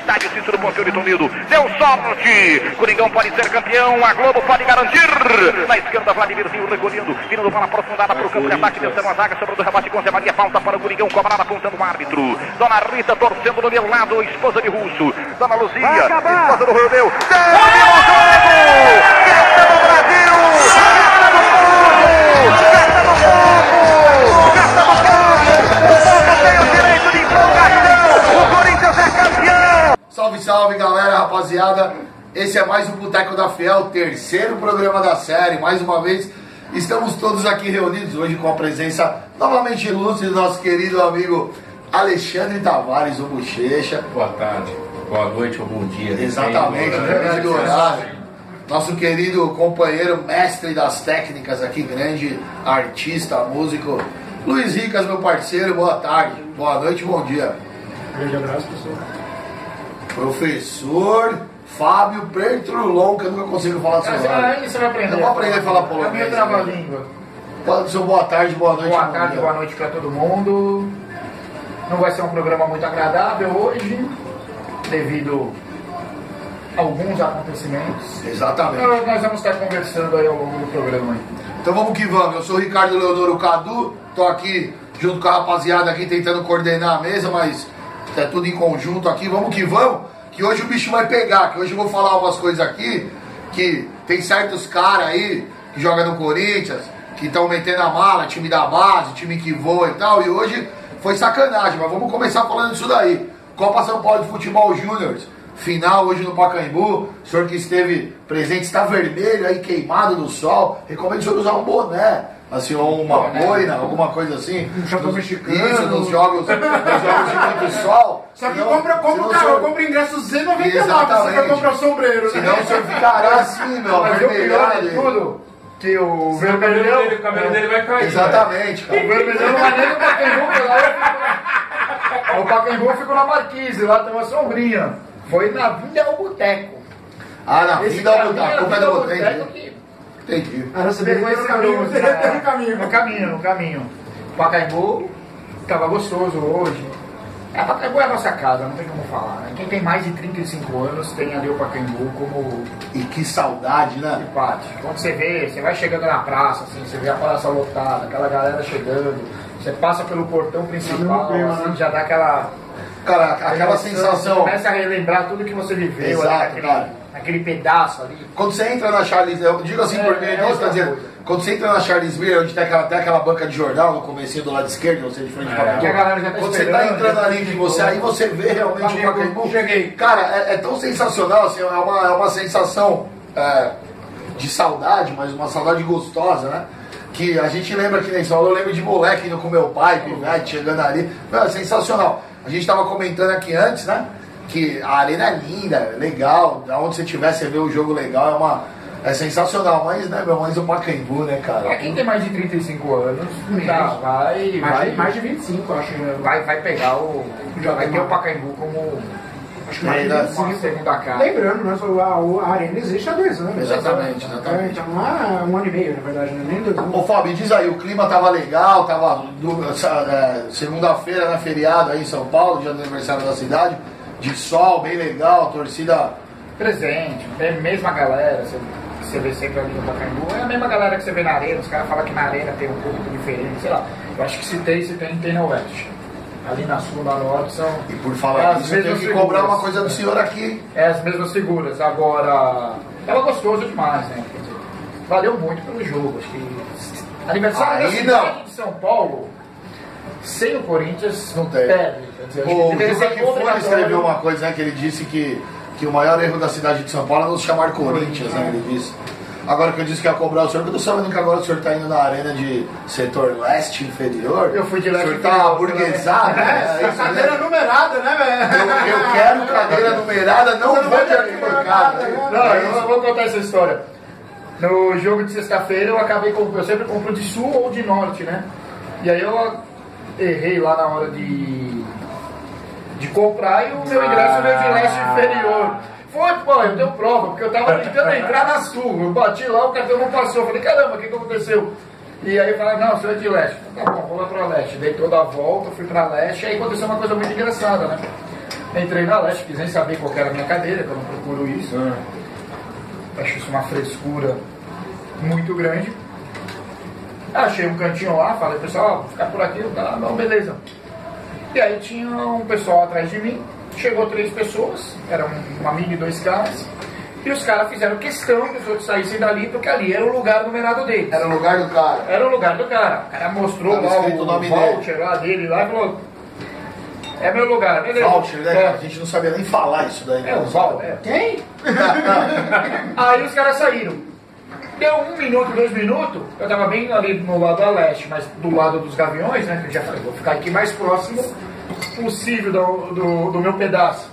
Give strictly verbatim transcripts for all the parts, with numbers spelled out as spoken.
estádio Cícero Pompeu Unido. Deu sorte. Coringão pode ser campeão. A Globo pode garantir. Na esquerda, Vladimirzinho recolhendo. Virando bola aprofundada para o campo de ataque. Descendo a zaga sobre o rebate com Zé Maria. Falta para o Coringão. Cobrada apontando o árbitro. Dona Rita torcendo do meu lado. Esposa de Russo. Dona Luzia. Esposa do Rio Deu. Terminou o jogo. Festa do Brasil. Festa do povo. Festa do povo. Festa do povo. O povo tem o direito de empolgação. O Corinthians é campeão. Salve, salve, galera, rapaziada. Esse é mais um Boteco da Fiel, terceiro programa da série. Mais uma vez, estamos todos aqui reunidos hoje com a presença novamente ilustre do nosso querido amigo Alexandre Tavares, o Bochecha. Boa tarde, boa noite ou bom dia. Exatamente, depende do horário. Nosso querido companheiro, mestre das técnicas aqui, grande artista, músico, Luiz Ricas, meu parceiro, boa tarde, boa noite, bom dia. Grande abraço, pessoal. Professor Fábio Pertrulon, que eu nunca consigo falar do seu nome. Aí você vai aprender. Eu vou aprender a falar polonês. A minha trava-língua. Pode ser boa tarde, boa noite. Boa tarde, boa noite pra todo mundo. Não vai ser um programa muito agradável hoje, devido a alguns acontecimentos. Exatamente. Então, nós vamos estar conversando aí ao longo do programa. Aí. Então vamos que vamos. Eu sou o Ricardo Leodoro Cadu, tô aqui junto com a rapaziada aqui tentando coordenar a mesa, mas é tudo em conjunto aqui. Vamos que vamos, que hoje o bicho vai pegar, que hoje eu vou falar umas coisas aqui, que tem certos caras aí que jogam no Corinthians, que estão metendo a mala, time da base, time que voa e tal, e hoje foi sacanagem, mas vamos começar falando disso daí. Copa São Paulo de Futebol Júnior, final hoje no Pacaembu, o senhor que esteve presente está vermelho aí, queimado no sol, recomendo o senhor usar um boné, assim, ou uma boina, alguma coisa assim. Um chapéu mexicano. Isso, nos jogos, nos jogos de muito sol. Só que Senão- compra, compra, senão o cara, senhor- compra ingresso Z noventa e nove, Exatamente. você vai comprar o sombreiro, Senão o né? senhor ficará assim, meu, Mas o pior avermelhado. de tudo, que o O cabelo vermelhão... dele, o cabelo dele vai cair. Exatamente, O cara. vermelhão não vai nem no Pacaembu, porque lá eu fico... O Pacaembu eu fico na Marquise, lá tem uma sombrinha. Foi na vinda ao boteco. Ah, na Esse vida a caminho, culpa é vinda do ao boteco. boteco que... Entendi. Ah, você pegou esse caminho, no caminho. No caminho, no caminho. O Pacaembu tava gostoso hoje. É, Pacaembu é a nossa casa, não tem como falar. Né? Quem tem mais de trinta e cinco anos tem ali o Pacaembu como E que saudade, né? empate. Quando você vê, você vai chegando na praça, assim, você vê a praça lotada, aquela galera chegando, você passa pelo portão principal, assim, já dá aquela... Cara, aquela Você sensação. começa a relembrar tudo que você viveu Exato, ali naquele, cara. naquele pedaço ali. Quando você entra na Charles, eu digo assim É, por meio é disso, outra tá dizendo, coisa. quando você entra na Charles Miller, onde tem aquela, tem aquela banca de jornal no comecinho do lado esquerdo, você de frente pra que a galera já tá quando você tá esperando, entrando já ali, tá que você, aí você vê realmente o Pacaembu, Pacaembu. cheguei. Cara, é, é tão sensacional, assim, é uma, é uma sensação é, de saudade, mas uma saudade gostosa, né? Que a gente lembra que nem São Paulo, eu lembro de moleque indo com meu pai, pivete, chegando ali. Meu, é sensacional. A gente tava comentando aqui antes, né? Que a arena é linda, legal, aonde você estiver, você vê o jogo legal, é uma. É sensacional, mas, né, meu, mas o Pacaembu, né, cara? É, quem tem mais de trinta e cinco anos, tá, vai, vai, Mais de vinte e cinco, eu acho. Né? vai, vai pegar o. Já vai tem ter uma- o Pacaembu como Acho que mais de É, vinte e uma cinco. segunda casa. Lembrando, né, a, a arena existe há dois anos. Exatamente, É, exatamente. então não há um ano e meio, na verdade, né? Nem dois anos. Ô Fábio, diz aí, o clima tava legal, tava do- é, segunda-feira, né, feriado aí em São Paulo, dia do aniversário da cidade, de sol, bem legal, torcida. Presente, é a mesma galera, você, você vê sempre ali no Pacaembu, é a mesma galera que você vê na arena, os caras falam que na arena tem um pouco diferente, sei lá. Eu acho que se tem, se tem, tem na Oeste. Ali na Sul, na Norte, são E por é falar as nisso, eu tenho mesmas que cobrar figuras. uma coisa do senhor aqui, hein? É as mesmas figuras. Agora, tava gostoso demais, né? Quer dizer, valeu muito pelo jogo. Acho que aniversário da Aí cidade não. de São Paulo, sem o Corinthians, Não tem. perde. Quer dizer, acho O que deveria Juca ser Kfouri obrigatório. escreveu uma coisa, né, que ele disse que, que o maior erro da cidade de São Paulo é não se chamar Corinthians, né, ele disse. Agora que eu disse que ia cobrar o senhor, porque eu tô sabendo que agora o senhor tá indo na arena de setor leste inferior. Eu fui de leste O senhor tá inferior, aburguesado, né? É É, isso, cadeira né? numerada, né, velho? Eu, eu quero cadeira numerada, não Você não vou vai de de arquibancada. arquibancada, Não, É eu isso. vou contar essa história. No jogo de sexta-feira eu acabei comprando, eu sempre compro de sul ou de norte, né? E aí eu errei lá na hora de, de comprar e o meu ingresso veio de leste inferior. Foi, pô, eu dei prova, porque eu tava tentando entrar na sul. Eu bati lá, o cartão não passou. Eu falei, caramba, o que, que aconteceu? E aí falaram, não, você é de leste. Tá bom, vou lá pra leste. Dei toda a volta, fui pra leste. E aí aconteceu uma coisa muito engraçada, né? Entrei na Leste, quis nem saber qual que era a minha cadeira, que eu não procuro isso. Hum. Acho isso uma frescura muito grande. Achei um cantinho lá, falei, pessoal, vou ficar por aqui, tá, não, beleza. E aí tinha um pessoal atrás de mim, chegou três pessoas, era um- uma amiga e dois caras, e os caras fizeram questão que os outros saíssem dali, porque ali era o lugar numerado deles. Era o lugar do cara. Era o lugar do cara. O cara mostrou Tava lá escrito o, o nome voucher lá dele lá e falou, é meu lugar, beleza. Voucher, né? É. A gente não sabia nem falar isso daí. É, o voucher. É. Quem? Aí os caras saíram. Deu um minuto, dois minutos, eu tava bem ali no lado da leste, mas do lado dos gaviões, né? Que eu já falei, vou ficar aqui mais próximo possível do, do, do meu pedaço.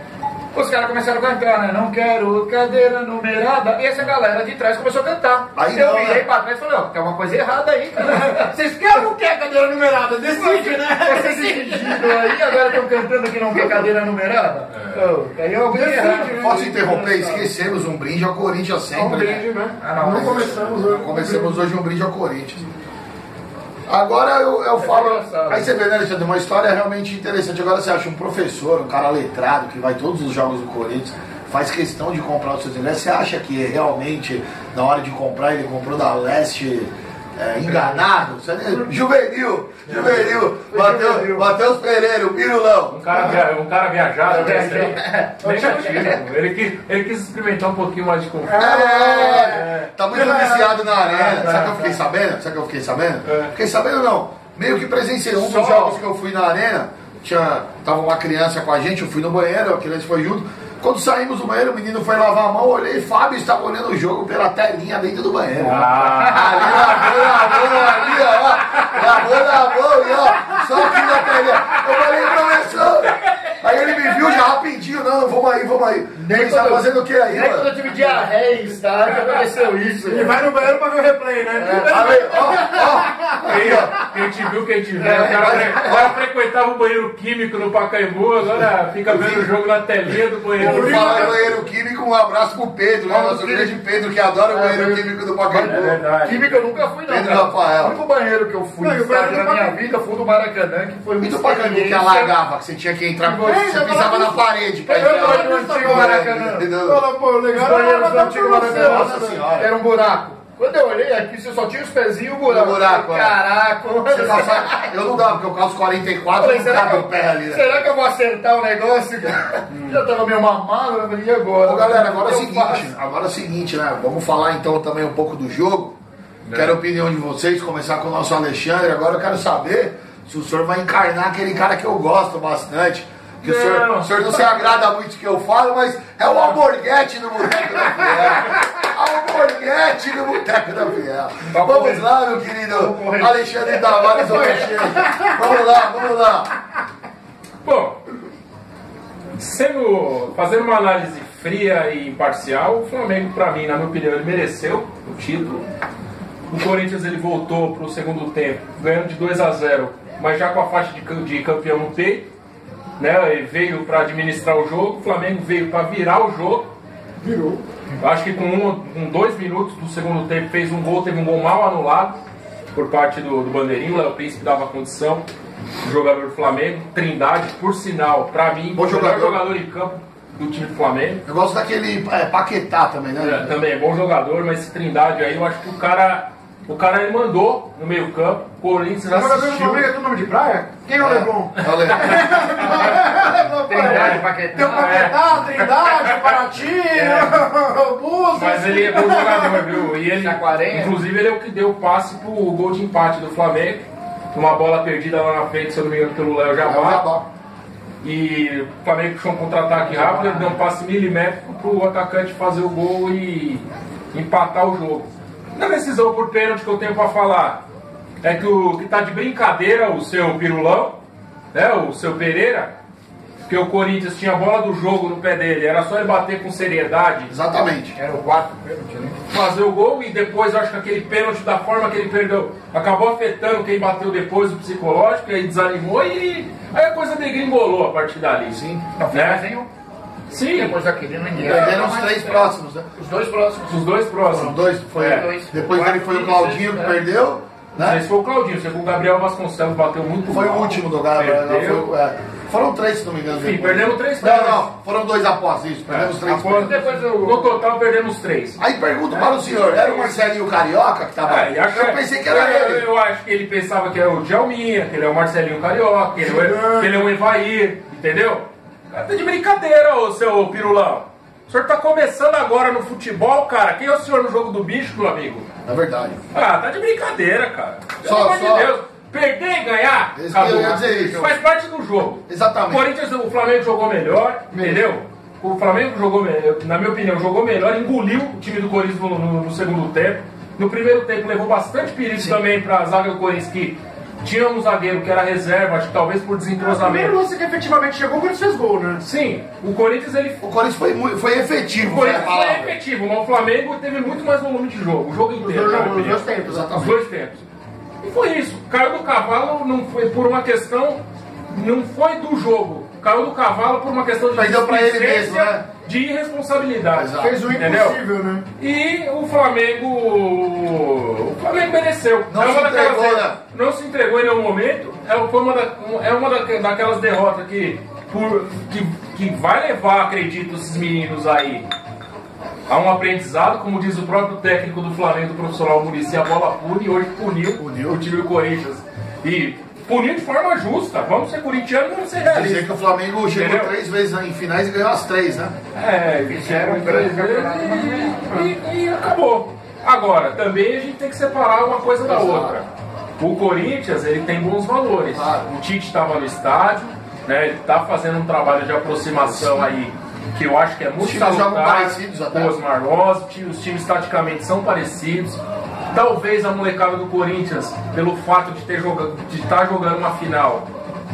Os caras começaram a cantar, né? Não quero cadeira numerada. E essa galera de trás começou a cantar. Aí eu não, virei né? pra trás e falei, ó, tem uma coisa errada aí, cara. Vocês querem ou não querem cadeira numerada? Decide, né? Vocês decidiram aí, agora estão cantando que não quer cadeira numerada? Oh, aí eu alguém errado. Decide, né? Posso interromper? Esquecemos um brinde ao Corinthians sempre. Um né? brinde, né? Ah, não, não mas- começamos hoje. Começamos hoje um brinde ao Corinthians. Agora eu, eu falo. engraçado. Aí você vê, né, Alexandre? Uma história realmente interessante. Agora você acha um professor, um cara letrado, que vai todos os jogos do Corinthians, faz questão de comprar os seus ingressos. Você acha que realmente, na hora de comprar, ele comprou da Leste é, enganado? Você, juvenil, juvenil, Mateus, Mateus Pereira, o Pirulão. Um cara, via- um cara viajado, né? É. Negativo. Ele quis, ele quis experimentar um pouquinho mais de conforto. É, tá muito viciado na arena. Sabe o que eu fiquei sabendo? Sabe o que eu fiquei sabendo? É. Fiquei sabendo não. Meio que presenciei um Só- dos jogos que eu fui na arena. Tinha, tava uma criança com a gente, eu fui no banheiro, a criança foi junto. Quando saímos do banheiro, o menino foi lavar a mão, eu olhei, Fábio estava olhando o jogo pela telinha dentro do banheiro. Ah, Ali, lavou, lavou, ali, ó. Lavou, lavou, e ó. Só aqui na telinha. Eu falei, professor. Aí ele me viu já rapidinho, não, vamos aí, vamos aí. Nem Ele tá quando- fazendo o que aí, Nem quando mano? eu tive diarreia em estádio, aconteceu isso. Ele vai no banheiro pra ver o replay, né? Aí, ó, ó. quem, quem te viu, quem te viu. O cara, fre- o cara frequentava o banheiro químico no Pacaembu, agora fica vendo o jogo na telinha do Por banheiro. falar em banheiro químico, um abraço pro Pedro, né? Nosso grande Pedro, que adora o banheiro químico do É Pacaembu. verdade. Química eu nunca fui, não. Pedro Cara. Rafael. O único banheiro que eu fui Não, no e o estádio banheiro na do minha Pacaembu? vida foi o do Maracanã, que foi E uma do Pacaembu que experiência. alagava, que você tinha que entrar, É, você eu pisava tava- na parede pra Eu entrar. gosto do antigo Maracanã. Fala, pô, Os legal. banheiros do antigo Maracanã, Nossa Senhora. era um buraco. Quando eu olhei aqui, você só tinha os pezinhos e o buraco. O buraco, é. Caraca. Você calça- Eu não dava, porque eu calço quarenta e quatro, Falei, não será, cabe que o pé ali, eu, né? será que eu vou acertar o negócio? Já tava meio mamado, eu falei, e agora? Ô, galera, agora é o Eu seguinte, faço. agora é o seguinte, né? Vamos falar então também um pouco do jogo. Quero a opinião de vocês, começar com o nosso Alexandre. Agora eu quero saber se o senhor vai encarnar aquele cara que eu gosto bastante. Que o senhor, Não. o senhor não se agrada muito do que eu falo, mas é o Alborguete no Boteco da Fiel. Alborguete no Boteco da Fiel. Vamos lá, meu querido Alexandre Tavares Alexandre. Vamos lá, vamos lá. Bom, sendo, fazendo uma análise fria e imparcial, o Flamengo, pra mim, na minha opinião, ele mereceu o título. O Corinthians ele voltou pro segundo tempo, ganhando de dois a zero, mas já com a faixa de, cam- de campeão no peito, né? Ele veio para administrar o jogo, o Flamengo veio para virar o jogo. Virou. Eu acho que com, um, com dois minutos do segundo tempo fez um gol, teve um gol mal anulado por parte do, do Bandeirinho, o Léo Príncipe dava condição, o jogador do Flamengo, Trindade, por sinal, pra mim, Bom o melhor jogador. jogador em campo do time do Flamengo. Eu gosto daquele é, Paquetá também, É, né? também é bom jogador, mas esse Trindade aí, eu acho que o cara, o cara ele mandou no meio campo, o Corinthians O jogador do assistiu. Flamengo é tudo nome de praia? Quem é o Leblon? Valeu. Trindade, Paquetá. Tem o Paquetá, Trindade, Paraty, o Búzios. Mas ele é bom jogador, viu? E ele, Jaguarenha. inclusive, ele é o que deu o passe pro gol de empate do Flamengo. Uma bola perdida lá na frente, se eu não me engano, pelo Léo Jabá. E o Flamengo puxou um contra-ataque rápido, ele deu um passe milimétrico pro atacante fazer o gol e empatar o jogo. Na decisão por pênalti que eu tenho pra falar é que o que tá de brincadeira o seu Pirulão, né, o seu Pereira, porque o Corinthians tinha a bola do jogo no pé dele, era só ele bater com seriedade, Exatamente. Era o quarto pênalti, né? fazer o gol, e depois eu acho que aquele pênalti, da forma que ele perdeu, acabou afetando quem bateu depois, o psicológico, e aí desanimou, e aí a coisa degringolou a partir dali. Sim. Não fez mais nenhum. Sim, Depois daquele, ninguém. Perderam os três próximos, né? Os dois próximos. os dois Foram próximos. dois, foi. É. Dois. Depois dele foi o Claudinho que É. perdeu, né? Esse foi o Claudinho, você com o Gabriel Vasconcelos bateu muito Foi o mal. último do Gabriel. Perdeu. Foi, é. Foram três, se não me engano. Enfim, perdemos três Não, pontos. não, foram dois após isso. Perdemos É, três após- pontos. depois eu- no total perdemos três. Aí pergunto para o senhor, era o Marcelinho Carioca que tava. É, e acho- eu pensei que era eu, ele. eu acho que ele pensava que era o Djalminha, que ele é o Marcelinho Carioca, que ele, é, que ele é o Evair, entendeu? Cara, tá de brincadeira, ô seu pirulão. O senhor tá começando agora no futebol, cara. Quem é o senhor no jogo do bicho, meu amigo? É verdade. Ah, tá de brincadeira, cara. Pelo Só- amor só- de Deus. Perder e ganhar, Esse que eu ia dizer isso. faz parte do jogo. Exatamente. O Corinthians, o Flamengo jogou melhor, entendeu? O Flamengo jogou melhor, na minha opinião, jogou melhor, engoliu o time do Corinthians no, no- no segundo tempo. No primeiro tempo levou bastante perigo também pra zaga do Corinthians, que tinha um zagueiro que era reserva, acho que talvez por O primeiro desentrosamento. lance que efetivamente chegou, o Corinthians fez gol, né? Sim, o Corinthians ele O Corinthians foi, muito, foi efetivo. o Corinthians foi a foi palavra. efetivo, mas o Flamengo teve muito mais volume de jogo, o jogo Os inteiro. dois, na jogos, minha os dois opinião. tempos, Os exatamente. dois tempos. E foi isso. Caiu do cavalo não foi por uma questão. Não foi do jogo. Caiu do cavalo por uma questão de Perdeu pra ele displicência, mesmo, né? de irresponsabilidade. Exato. Fez o Entendeu? impossível, né? E o Flamengo. O Flamengo mereceu. Não é uma se daquelas entregou, de- né? Não se entregou em nenhum momento. É, foi uma, da- é uma da- daquelas derrotas que, por, que, que vai levar, acredito, esses meninos aí a um aprendizado, como diz o próprio técnico do Flamengo, o profissional Muricy, a bola pune e hoje puniu, Puniu. o time do Corinthians. E puniu de forma justa. Vamos ser corintianos e vamos ser Dizer realistas. que o Flamengo chegou Entendeu? três vezes em finais e ganhou as três, né? É, fizeram um três vezes e, e, e acabou. Agora, também a gente tem que separar uma coisa da Exato. outra. O Corinthians, ele tem bons valores. Claro. O Tite estava no estádio, né, ele está fazendo um trabalho de aproximação aí, que eu acho que é muito times jogam salutar. parecidos até. Com os Marlos, os times taticamente são parecidos. Talvez a molecada do Corinthians, pelo fato de ter jogado, de estar jogando uma final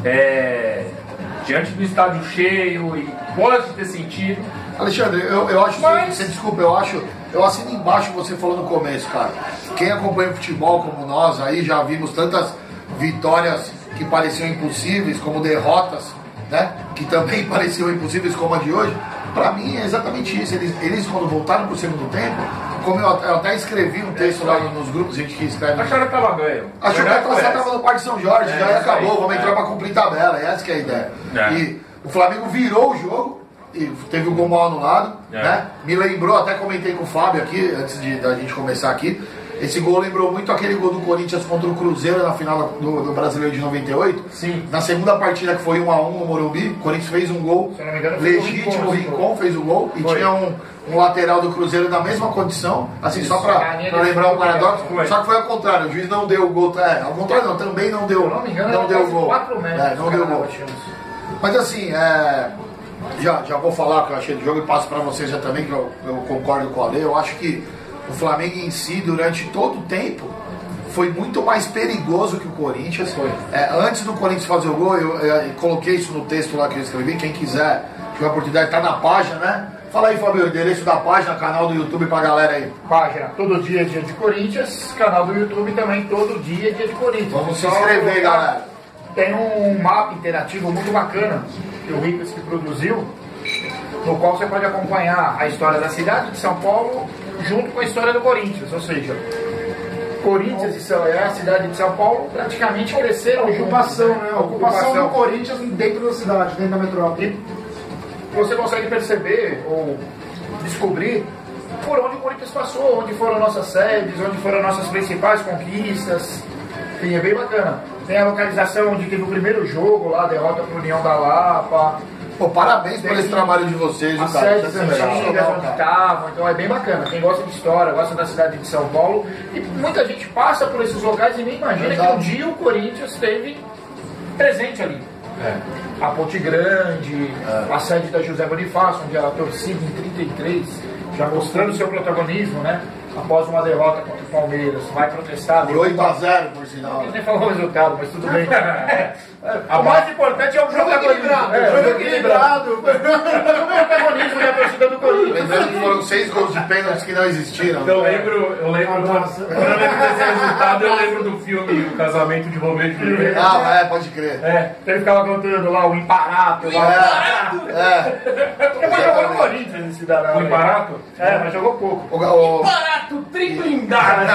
é, diante do estádio cheio, e pode ter sentido. Alexandre, eu, eu acho, Mas- você desculpa, eu acho, eu assino embaixo o que você falou no começo, cara. Quem acompanha o futebol como nós aí, já vimos tantas vitórias que pareciam impossíveis, como derrotas, né? Que também pareciam impossíveis como a de hoje. Pra mim é exatamente isso. Eles, eles quando voltaram pro segundo tempo, como eu, eu até escrevi um texto lá nos grupos, gente que escreve. Acharam que tava ganho. Achou que a Verdade foi classificação essa. estava no Parque São Jorge, É, já isso acabou, aí. vamos É. entrar para cumprir tabela, essa que é a ideia. É. E o Flamengo virou o jogo, e teve o gol mal anulado, É. né? Me lembrou, até comentei com o Fábio aqui, antes de, da gente começar aqui, esse gol lembrou muito aquele gol do Corinthians contra o Cruzeiro na final do, do Brasileiro de noventa e oito. Sim. Na segunda partida, que foi um a um no Morumbi, o Corinthians fez um gol Se eu não me engano, foi o legítimo, o Rincon, Rincon fez o gol, e Foi. tinha um, um lateral do Cruzeiro na mesma condição, assim, só para A linha de lembrar o fundo, paradoxo, foi. só que foi ao contrário, o juiz não deu o gol, é, ao contrário não, também não deu, Se eu não me engano, não era deu o quase gol. quatro metros. É, não deu gol. Mas assim, é, já, já vou falar o que eu achei do jogo e passo para vocês já também, que eu, eu concordo com o Ale. Eu acho que o Flamengo em si, durante todo o tempo, foi muito mais perigoso que o Corinthians. Foi. É, antes do Corinthians fazer o gol, eu, eu coloquei isso no texto lá que eu escrevi. Quem quiser, tiver a oportunidade, tá na página, né? Fala aí, Fabio, o endereço da página, canal do YouTube pra galera aí. Página Todo Dia é Dia de Corinthians, canal do YouTube também Todo Dia é Dia de Corinthians. Vamos se Só inscrever, colocar- galera. Tem um mapa interativo muito bacana que o Ricas que produziu, no qual você pode acompanhar a história da cidade de São Paulo junto com a história do Corinthians, ou seja, Corinthians e São, é a cidade de São Paulo praticamente cresceram Ocupação, juntos, né? A ocupação do Corinthians dentro da cidade, dentro da metrópole. E você consegue perceber ou descobrir por onde o Corinthians passou, onde foram nossas sedes, onde foram nossas principais conquistas. Enfim, é bem bacana. Tem a localização onde teve o primeiro jogo lá, a derrota para o União da Lapa, Pô, parabéns por esse trabalho de vocês, as cara. sedes Isso é sensacional, antigas onde cara. estavam, então é bem bacana. Quem gosta de história, gosta da cidade de São Paulo, e muita gente passa por esses locais e nem imagina que um dia o Corinthians esteve presente ali. A Ponte Grande, a sede da José Bonifácio, onde a torcida em trinta e três, já mostrando seu protagonismo, né? Após uma derrota contra o Palmeiras, vai protestar. Por oito a zero, por sinal. Ele nem falou o resultado, mas tudo bem. A O mais importante é o protagonismo. equilibrado, É, o jogo jogo equilibrado. equilibrado. O protagonismo da torcida do Corinthians. Lembrando que foram seis gols de pênaltis que não existiram. Eu lembro, eu lembro, do, Nossa. quando eu lembro desse resultado, eu lembro do filme O Casamento de Romeu e Julieta. Ah, é, pode crer. É, Ele ficava cantando lá o imparável. Lá. É. Depois jogou no Corinthians esse cidadão. o Imparato? É, mas jogou pouco. O, o, Barato, triblindado!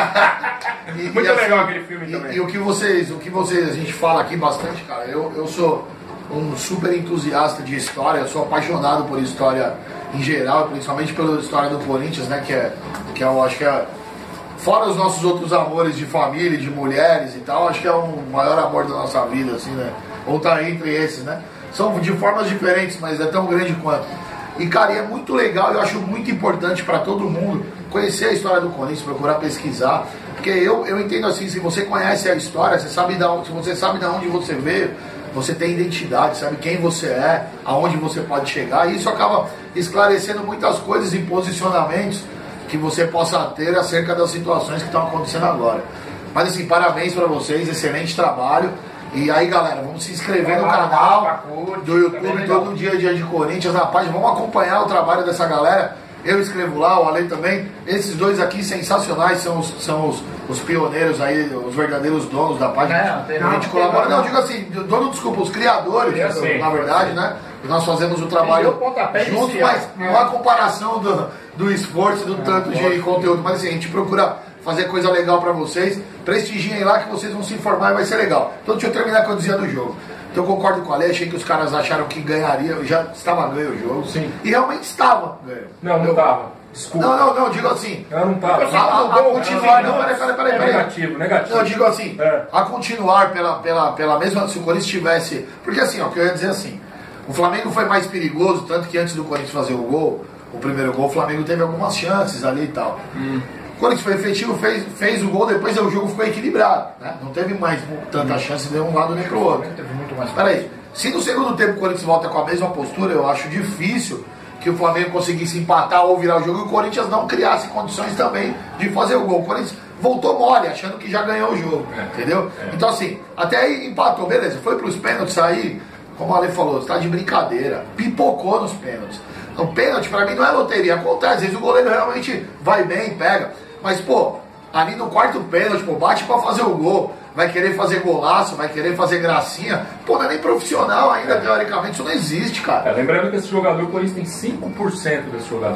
e, Muito e assim, legal aquele filme e, também. E o que vocês, o que vocês, a gente fala aqui bastante, cara, eu, eu sou um super entusiasta de história, eu sou apaixonado por história em geral, principalmente pela história do Corinthians, né? Que é, que eu acho que é, fora os nossos outros amores de família, de mulheres e tal, acho que é o maior amor da nossa vida, assim, né? Ou tá entre esses, né? São de formas diferentes, mas é tão grande quanto. E, cara, é muito legal, eu acho muito importante para todo mundo conhecer a história do Corinthians, procurar pesquisar, porque eu, eu entendo assim, se você conhece a história, você sabe da onde, se você sabe de onde você veio, você tem identidade, sabe quem você é, aonde você pode chegar, e isso acaba esclarecendo muitas coisas e posicionamentos que você possa ter acerca das situações que estão acontecendo agora. Mas assim, parabéns para vocês, excelente trabalho. E aí, galera, vamos se inscrever no canal do YouTube, todo dia, dia de Corinthians, na página. Vamos acompanhar o trabalho dessa galera. Eu escrevo lá, o Ale também. Esses dois aqui sensacionais são os, são os, os pioneiros aí, os verdadeiros donos da página. É, a gente não, colabora. não, não, digo assim, dono, desculpa, os criadores, sim, na verdade, né? Nós fazemos o trabalho junto, mas não há comparação do, do esforço, do tanto de conteúdo. Mas assim, a gente procura fazer coisa legal pra vocês. Prestigiem lá que vocês vão se informar e vai ser legal. Então deixa eu terminar o que eu dizia do jogo. Então eu concordo com a Ale, achei que os caras acharam que ganharia, já estava ganho o jogo. Sim. E realmente estava ganho. Não, não estava. Desculpa. Não, não, não, digo assim. Eu não estava. A, a, a continuar, não, peraí, peraí, peraí. É negativo, negativo. Não, eu digo assim, É. a continuar pela, pela, pela mesma, se o Corinthians tivesse, porque assim, ó, o que eu ia dizer assim, o Flamengo foi mais perigoso, tanto que antes do Corinthians fazer o gol, o primeiro gol, o Flamengo teve algumas chances ali e tal. Hum. O Corinthians foi efetivo, fez, fez o gol, depois o jogo ficou equilibrado, né? Não teve mais tanta chance de um lado nem pro outro. Teve muito mais. Peraí, se no segundo tempo o Corinthians volta com a mesma postura, eu acho difícil que o Flamengo conseguisse empatar ou virar o jogo e o Corinthians não criasse condições também de fazer o gol. O Corinthians voltou mole, achando que já ganhou o jogo, É. entendeu? É. Então assim, até aí empatou, beleza, foi pros pênaltis aí, como a Ale falou, está de brincadeira, pipocou nos pênaltis. Então pênalti pra mim não é loteria, acontece, às vezes o goleiro realmente vai bem, pega, mas pô, ali no quarto pênalti, pô, bate pra fazer o gol, vai querer fazer golaço, vai querer fazer gracinha, pô, não é nem profissional ainda, É. teoricamente, isso não existe, cara. É, lembrando que esse jogador, o Corinthians tem cinco por cento desse jogador.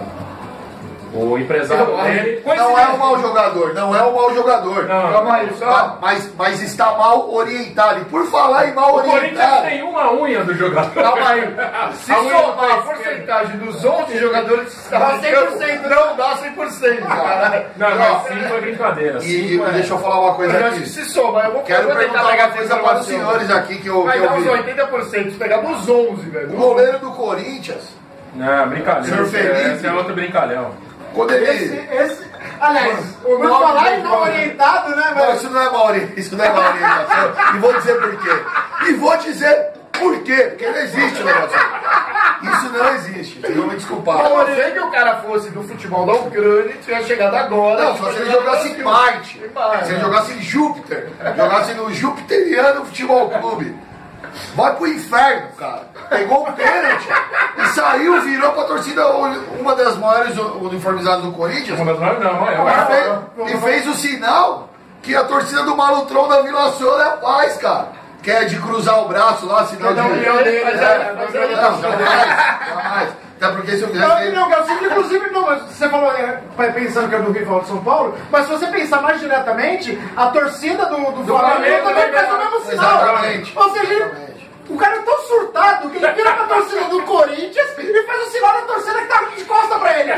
O empresário dele... Não é um mau jogador, não é um mau jogador. Não, Calma aí, só. Mas, mas está mal orientado. E por falar em mal O Corinthians orientado, tem uma unha do jogador. Calma aí. Se A unha somar a da porcentagem dos onze jogadores que estavam Dá em cem por campo, cento. não dá cem por cento, cara. Não, mas cinco é brincadeira. e, e cinco é... deixa eu falar uma coisa Eu aqui. acho que se soma, eu vou, Quero eu vou tentar perguntar pegar uma coisa para os senhores aqui que eu, que Vai dar eu uns vi. oitenta por cento, se pegar nos onze, velho. O goleiro do Corinthians, Não, brincadeira. Senhor Felipe. Esse é outro brincalhão. quando Esse, ele... esse, aliás, O por nome falar do em não nome. orientado, né, Não, velho? isso não é mal orientado, isso não é mal orientação. E vou dizer por quê. E vou dizer por quê. Porque não existe o negócio. Isso não existe. Vocês vão me desculpar. A não ser que o cara fosse do futebol da Ucrânia e tivesse chegado agora. Não, só se ele jogasse em Marte. Se ele jogasse em Júpiter. Jogasse no Jupiteriano Futebol Clube. Vai pro inferno, cara. Pegou o pênalti e saiu, virou pra torcida, uma das maiores uniformizadas do Corinthians. Mas não é não, é. E é. fez, e fez o sinal que a torcida do Malutron da Vila Sônia faz, cara. Que é de cruzar o braço lá, sinal de... Não, união dele, mas é- mas é- Não, jamais, jamais. Até porque se eu Não, fizesse... não, Galo, inclusive, não, mas você falou, é, pensando que é do Rio e falou de São Paulo, mas se você pensar mais diretamente, a torcida do, do, Flamengo Flamengo também também faz o mesmo sinal. Exatamente. Ou seja, ele- Exatamente. o cara é tão surtado que ele vira pra torcida do Corinthians e faz o sinal da torcida que tá aqui de costa pra ele.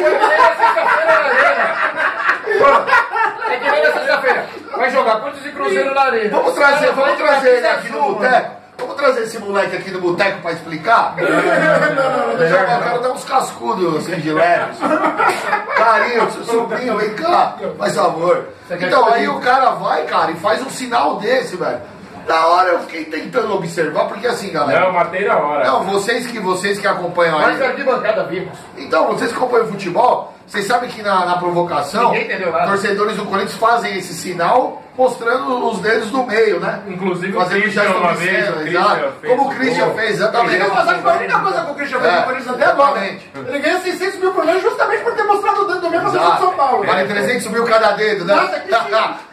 É que nem na sexta-feira. Vai jogar Corinthians e Cruzeiro na arena. Vamos trazer, vamos Vai trazer ele jogar aqui no Suma. boteco? Vamos trazer esse moleque aqui no boteco pra explicar? Não, não, não, deixa eu ver, eu quero dar uns cascudos assim de leves. Carinho, seu sobrinho, vem cá, faz favor. Então aí o cara vai, cara, e faz um sinal desse, velho. Na hora eu fiquei tentando observar, porque assim, galera. Não, matei na hora. Não, vocês que, vocês que acompanham Mas aí. aqui bancada vimos. Então, vocês que acompanham o futebol, vocês sabem que na, na provocação, Ninguém entendeu nada. torcedores do Corinthians fazem esse sinal mostrando os dedos do meio, né? Inclusive o Fazendo Christian gesto uma obsceno, vez, o Christian exato. fez Como o o Christian gol. fez, exatamente. Mas sabe qual é a única coisa que o Christian fez É, no Corinthians até agora? exatamente. Ele ganha seiscentos mil por mês justamente por ter mostrado o dedo do meio mesma coisa de São Paulo. Vale trezentos mil cada dedo, né? Nossa, que chique.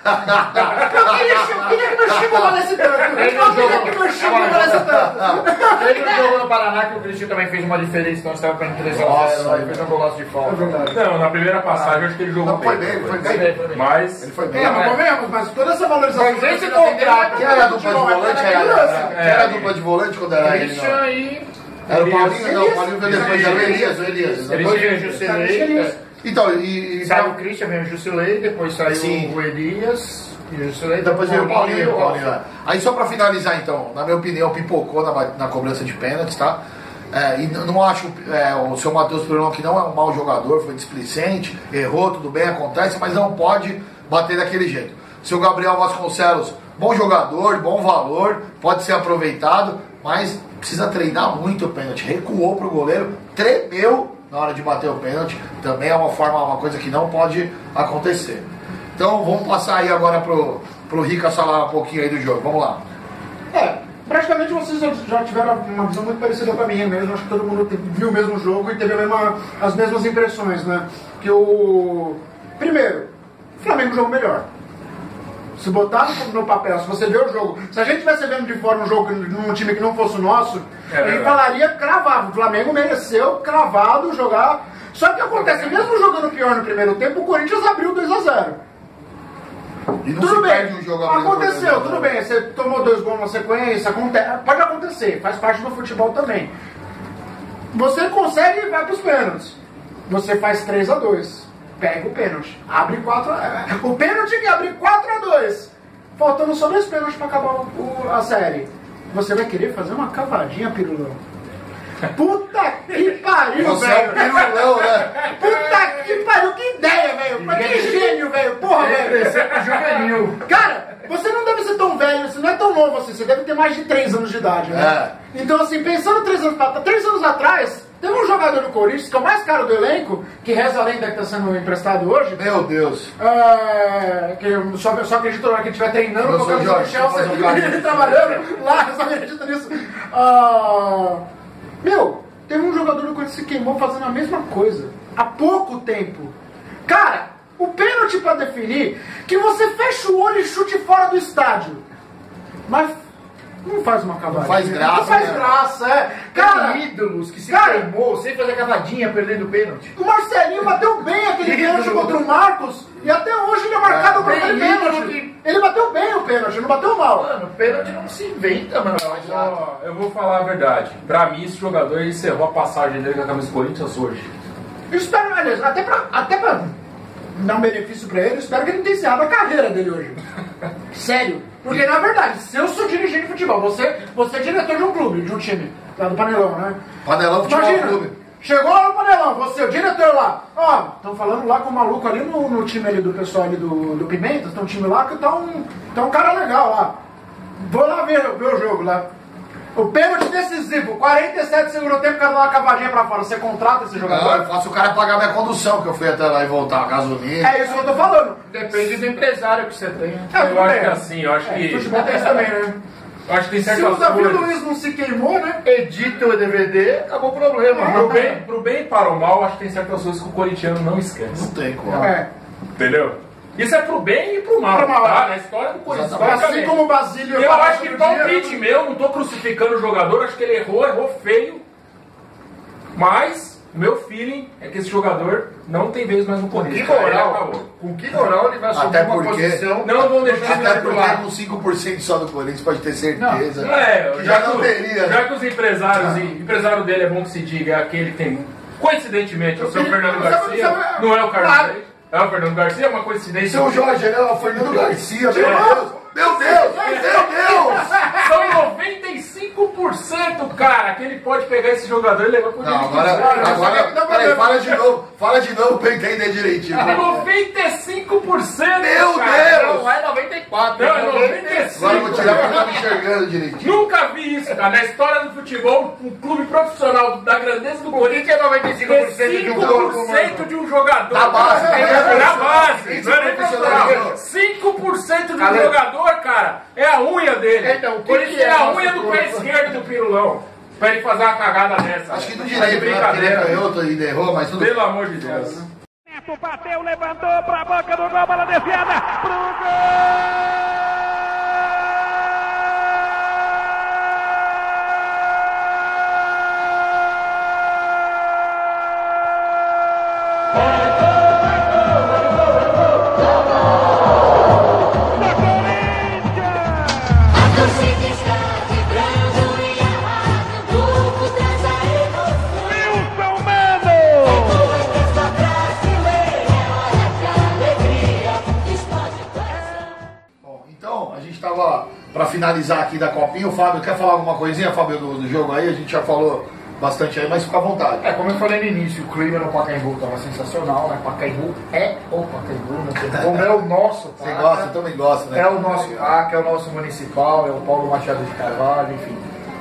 Eu queria, eu queria que meu Chico valesse tanto. Eu queria que meu Chico valesse tanto. Teve um jogo no Paraná que o Cristiano também fez uma diferença, então estava perdendo três a zero, aí fez um golaço de falta. Não, na primeira passagem eu acho que ele jogou Não, foi bem. bem, foi Foi bem. bem, foi bem. Mas. Ele foi bem. É, mas convenhamos, mas toda essa valorização. Mas esse contrato, Quem era a dupla de volante? Era, quem era a dupla de volante quando era ele? Christian Não? e... Era o Paulinho, não, o Paulinho veio depois, era o Elias, o Elias. Depois veio o Jusilei, Então, e... e saiu o Christian, veio o Jusilei, depois saiu Sim. o Elias, e o Jusilei, depois veio o Paulinho, e o Paulinho. é. Aí só pra finalizar então, na minha opinião, pipocou na, na cobrança de pênaltis, tá? É, e n- não acho é, o seu Matheus Pirulão, que não é um mau jogador, foi displicente, errou, tudo bem, acontece, mas não pode bater daquele jeito. Seu Gabriel Vasconcelos, bom jogador, bom valor, pode ser aproveitado, mas precisa treinar muito o pênalti. Recuou pro goleiro, tremeu na hora de bater o pênalti, também é uma forma, uma coisa que não pode acontecer. Então vamos passar aí agora pro, pro Rica falar um pouquinho aí do jogo, vamos lá. É, praticamente vocês já- já tiveram uma visão muito parecida com a minha mesmo. Acho que todo mundo teve- viu o mesmo jogo e teve a mesma- as mesmas impressões, né? Que o. Primeiro, o Flamengo jogou melhor. Se botar no, no papel, se você ver o jogo, se a gente estivesse vendo de fora um jogo num time que não fosse o nosso, É a gente verdade. falaria cravado. O Flamengo mereceu cravado jogar. Só que acontece, mesmo jogando pior no primeiro tempo, o Corinthians abriu dois a zero. E não Tudo se bem, perde um jogo abrindo aconteceu, dois a zero. tudo bem, você tomou dois gols na sequência, aconte- pode acontecer, faz parte do futebol também. Você consegue e vai pros pênaltis. Você faz três a dois, pega o pênalti, abre quatro a... O pênalti que abre quatro a dois, faltando só dois pênaltis pra acabar o- o- a série. Você vai querer fazer uma cavadinha, Pirulão? Puta que pariu, Você é um velho! pirulão, né? Puta que pariu, que ideia, velho! Mas que gênio, velho! Porra, velho! juvenil. Cara, você não deve ser tão velho, você não é tão novo assim, você deve ter mais de três anos de idade, né? Então, assim, pensando três anos, pra- três anos atrás, teve um jogador do Corinthians, que é o mais caro do elenco, que reza a lenda que está sendo emprestado hoje. Meu Deus. É, que eu só, só acredito na hora que ele estiver treinando Eu com sou o camisa do Jorge, Chelsea, eu sou Jorge. ele trabalhando lá, eu só acredito nisso. Ah, meu, teve um jogador do Corinthians que se queimou fazendo a mesma coisa, há pouco tempo. Cara, o pênalti pra definir, que você fecha o olho e chute fora do estádio. Mas não faz uma cavadinha. Não faz graça, Não faz né? graça, é. Cara, Tem ídolos que se cara, queimou sem fazer cavadinha, perdendo pênalti. o Marcelinho bateu bem aquele pênalti contra o Marcos e até hoje ele é marcado por tem aquele ídolo pênalti. que- Ele bateu bem o pênalti, não bateu mal. Mano, pênalti não se inventa, mano. Ó, eu vou falar a verdade. Pra mim, esse jogador ele encerrou a passagem dele com a camisa do Corinthians hoje. Eu espero, aliás, até pra, até pra dar um benefício pra ele, eu espero que ele tenha encerrado a carreira dele hoje. Sério. Porque, na verdade, se eu sou dirigente de futebol, você, você é diretor de um clube, de um time, lá do Panelão, né? Panelão Futebol Imagina, Clube. chegou lá no Panelão, você, o diretor lá, ó, estão falando lá com o maluco ali no, no time ali do pessoal ali do, do Pimentas, tem um time lá que tá um, tá um cara legal lá. Vou lá ver, ver o jogo lá. O pênalti decisivo, quarenta e sete segundo tempo, quero dar uma cavadinha pra fora. Você contrata esse Não, jogador? eu faço o cara pagar minha condução, que eu fui até lá e voltar, a gasolina. É isso que eu tô falando. Depende do empresário que você tem. É, Eu tudo acho bem. que assim, eu acho É, que. futebol tem isso também, né? Eu acho que tem Se o certas Davi coisas. Luiz não se queimou, né? Edita o D V D, acabou o problema. Pro bem, pro bem e para o mal, acho que tem certas coisas que o corintiano não esquece. Não tem como. É. Entendeu? Isso é pro bem e pro mal, Pro mal, tá? é. Na história do Corinthians. Exatamente. Assim como o Basílio... Eu falava acho que outro dia, palpite meu, não tô crucificando o jogador, acho que ele errou, errou feio. Mas, meu feeling é que esse jogador não tem vez mais no Com que Corinthians. cara, ele moral? acabou. Com que moral ele vai assumir Até uma porque- posição? Não vão deixar Até ele porque lá. com cinco por cento só do Corinthians pode ter certeza. É, que já, já não que, teria. já né? que os empresários, e empresário dele é bom que se diga, é aquele que tem, coincidentemente, é o seu Fernando Sabe- Garcia, sabe- não é o Carlos Claro. Reis, é o Fernando Garcia, é uma coincidência. Seu Jorge, né? O Fernando Garcia, meu É. Deus! Meu Deus! Meu Deus! São noventa e cinco por cento, cara, que ele pode pegar esse jogador e levar pro Não, time que agora, quiser. agora, peraí, fala de novo, fala de novo pra eu entender direitinho. noventa e cinco por cento, Meu cara. Deus! Não é noventa e quatro, Não, é é noventa noventa e e cinco. Agora eu vou tirar porque eu não tô enxergando direitinho. Nunca vi isso, cara. Na história do futebol, um clube profissional da grandeza do Por que, Corinthians que é noventa e cinco por cento de um cinco corpo, por cento mano? de um jogador. Da base, É, né? da base. Isso Não é é nem profissional. profissional. cinco por cento de um Cara, jogador, cara, é a unha dele. Então, o que Por isso que é é a nosso unha do pé corpo? esquerdo do Pirulão. Pra ele fazer uma cagada dessa. Acho que do Tá de direito, né? Porque ele é brincadeira. canhoto e errou, mas tudo Pelo amor de Deus. Neto bateu, levantou pra boca do gol, bola desviada pro gol! Para finalizar aqui da Copinha, o Fábio quer falar alguma coisinha, Fábio, do, do jogo aí? A gente já falou bastante aí, mas fica à vontade. É, como eu falei no início, o clima no Pacaembu estava sensacional, né? Pacaembu é o Pacaembu, não tem como, é o nosso parque. Você gosta, eu também gosto, né? É o nosso parque, é o nosso municipal, é o Paulo Machado de Carvalho, enfim.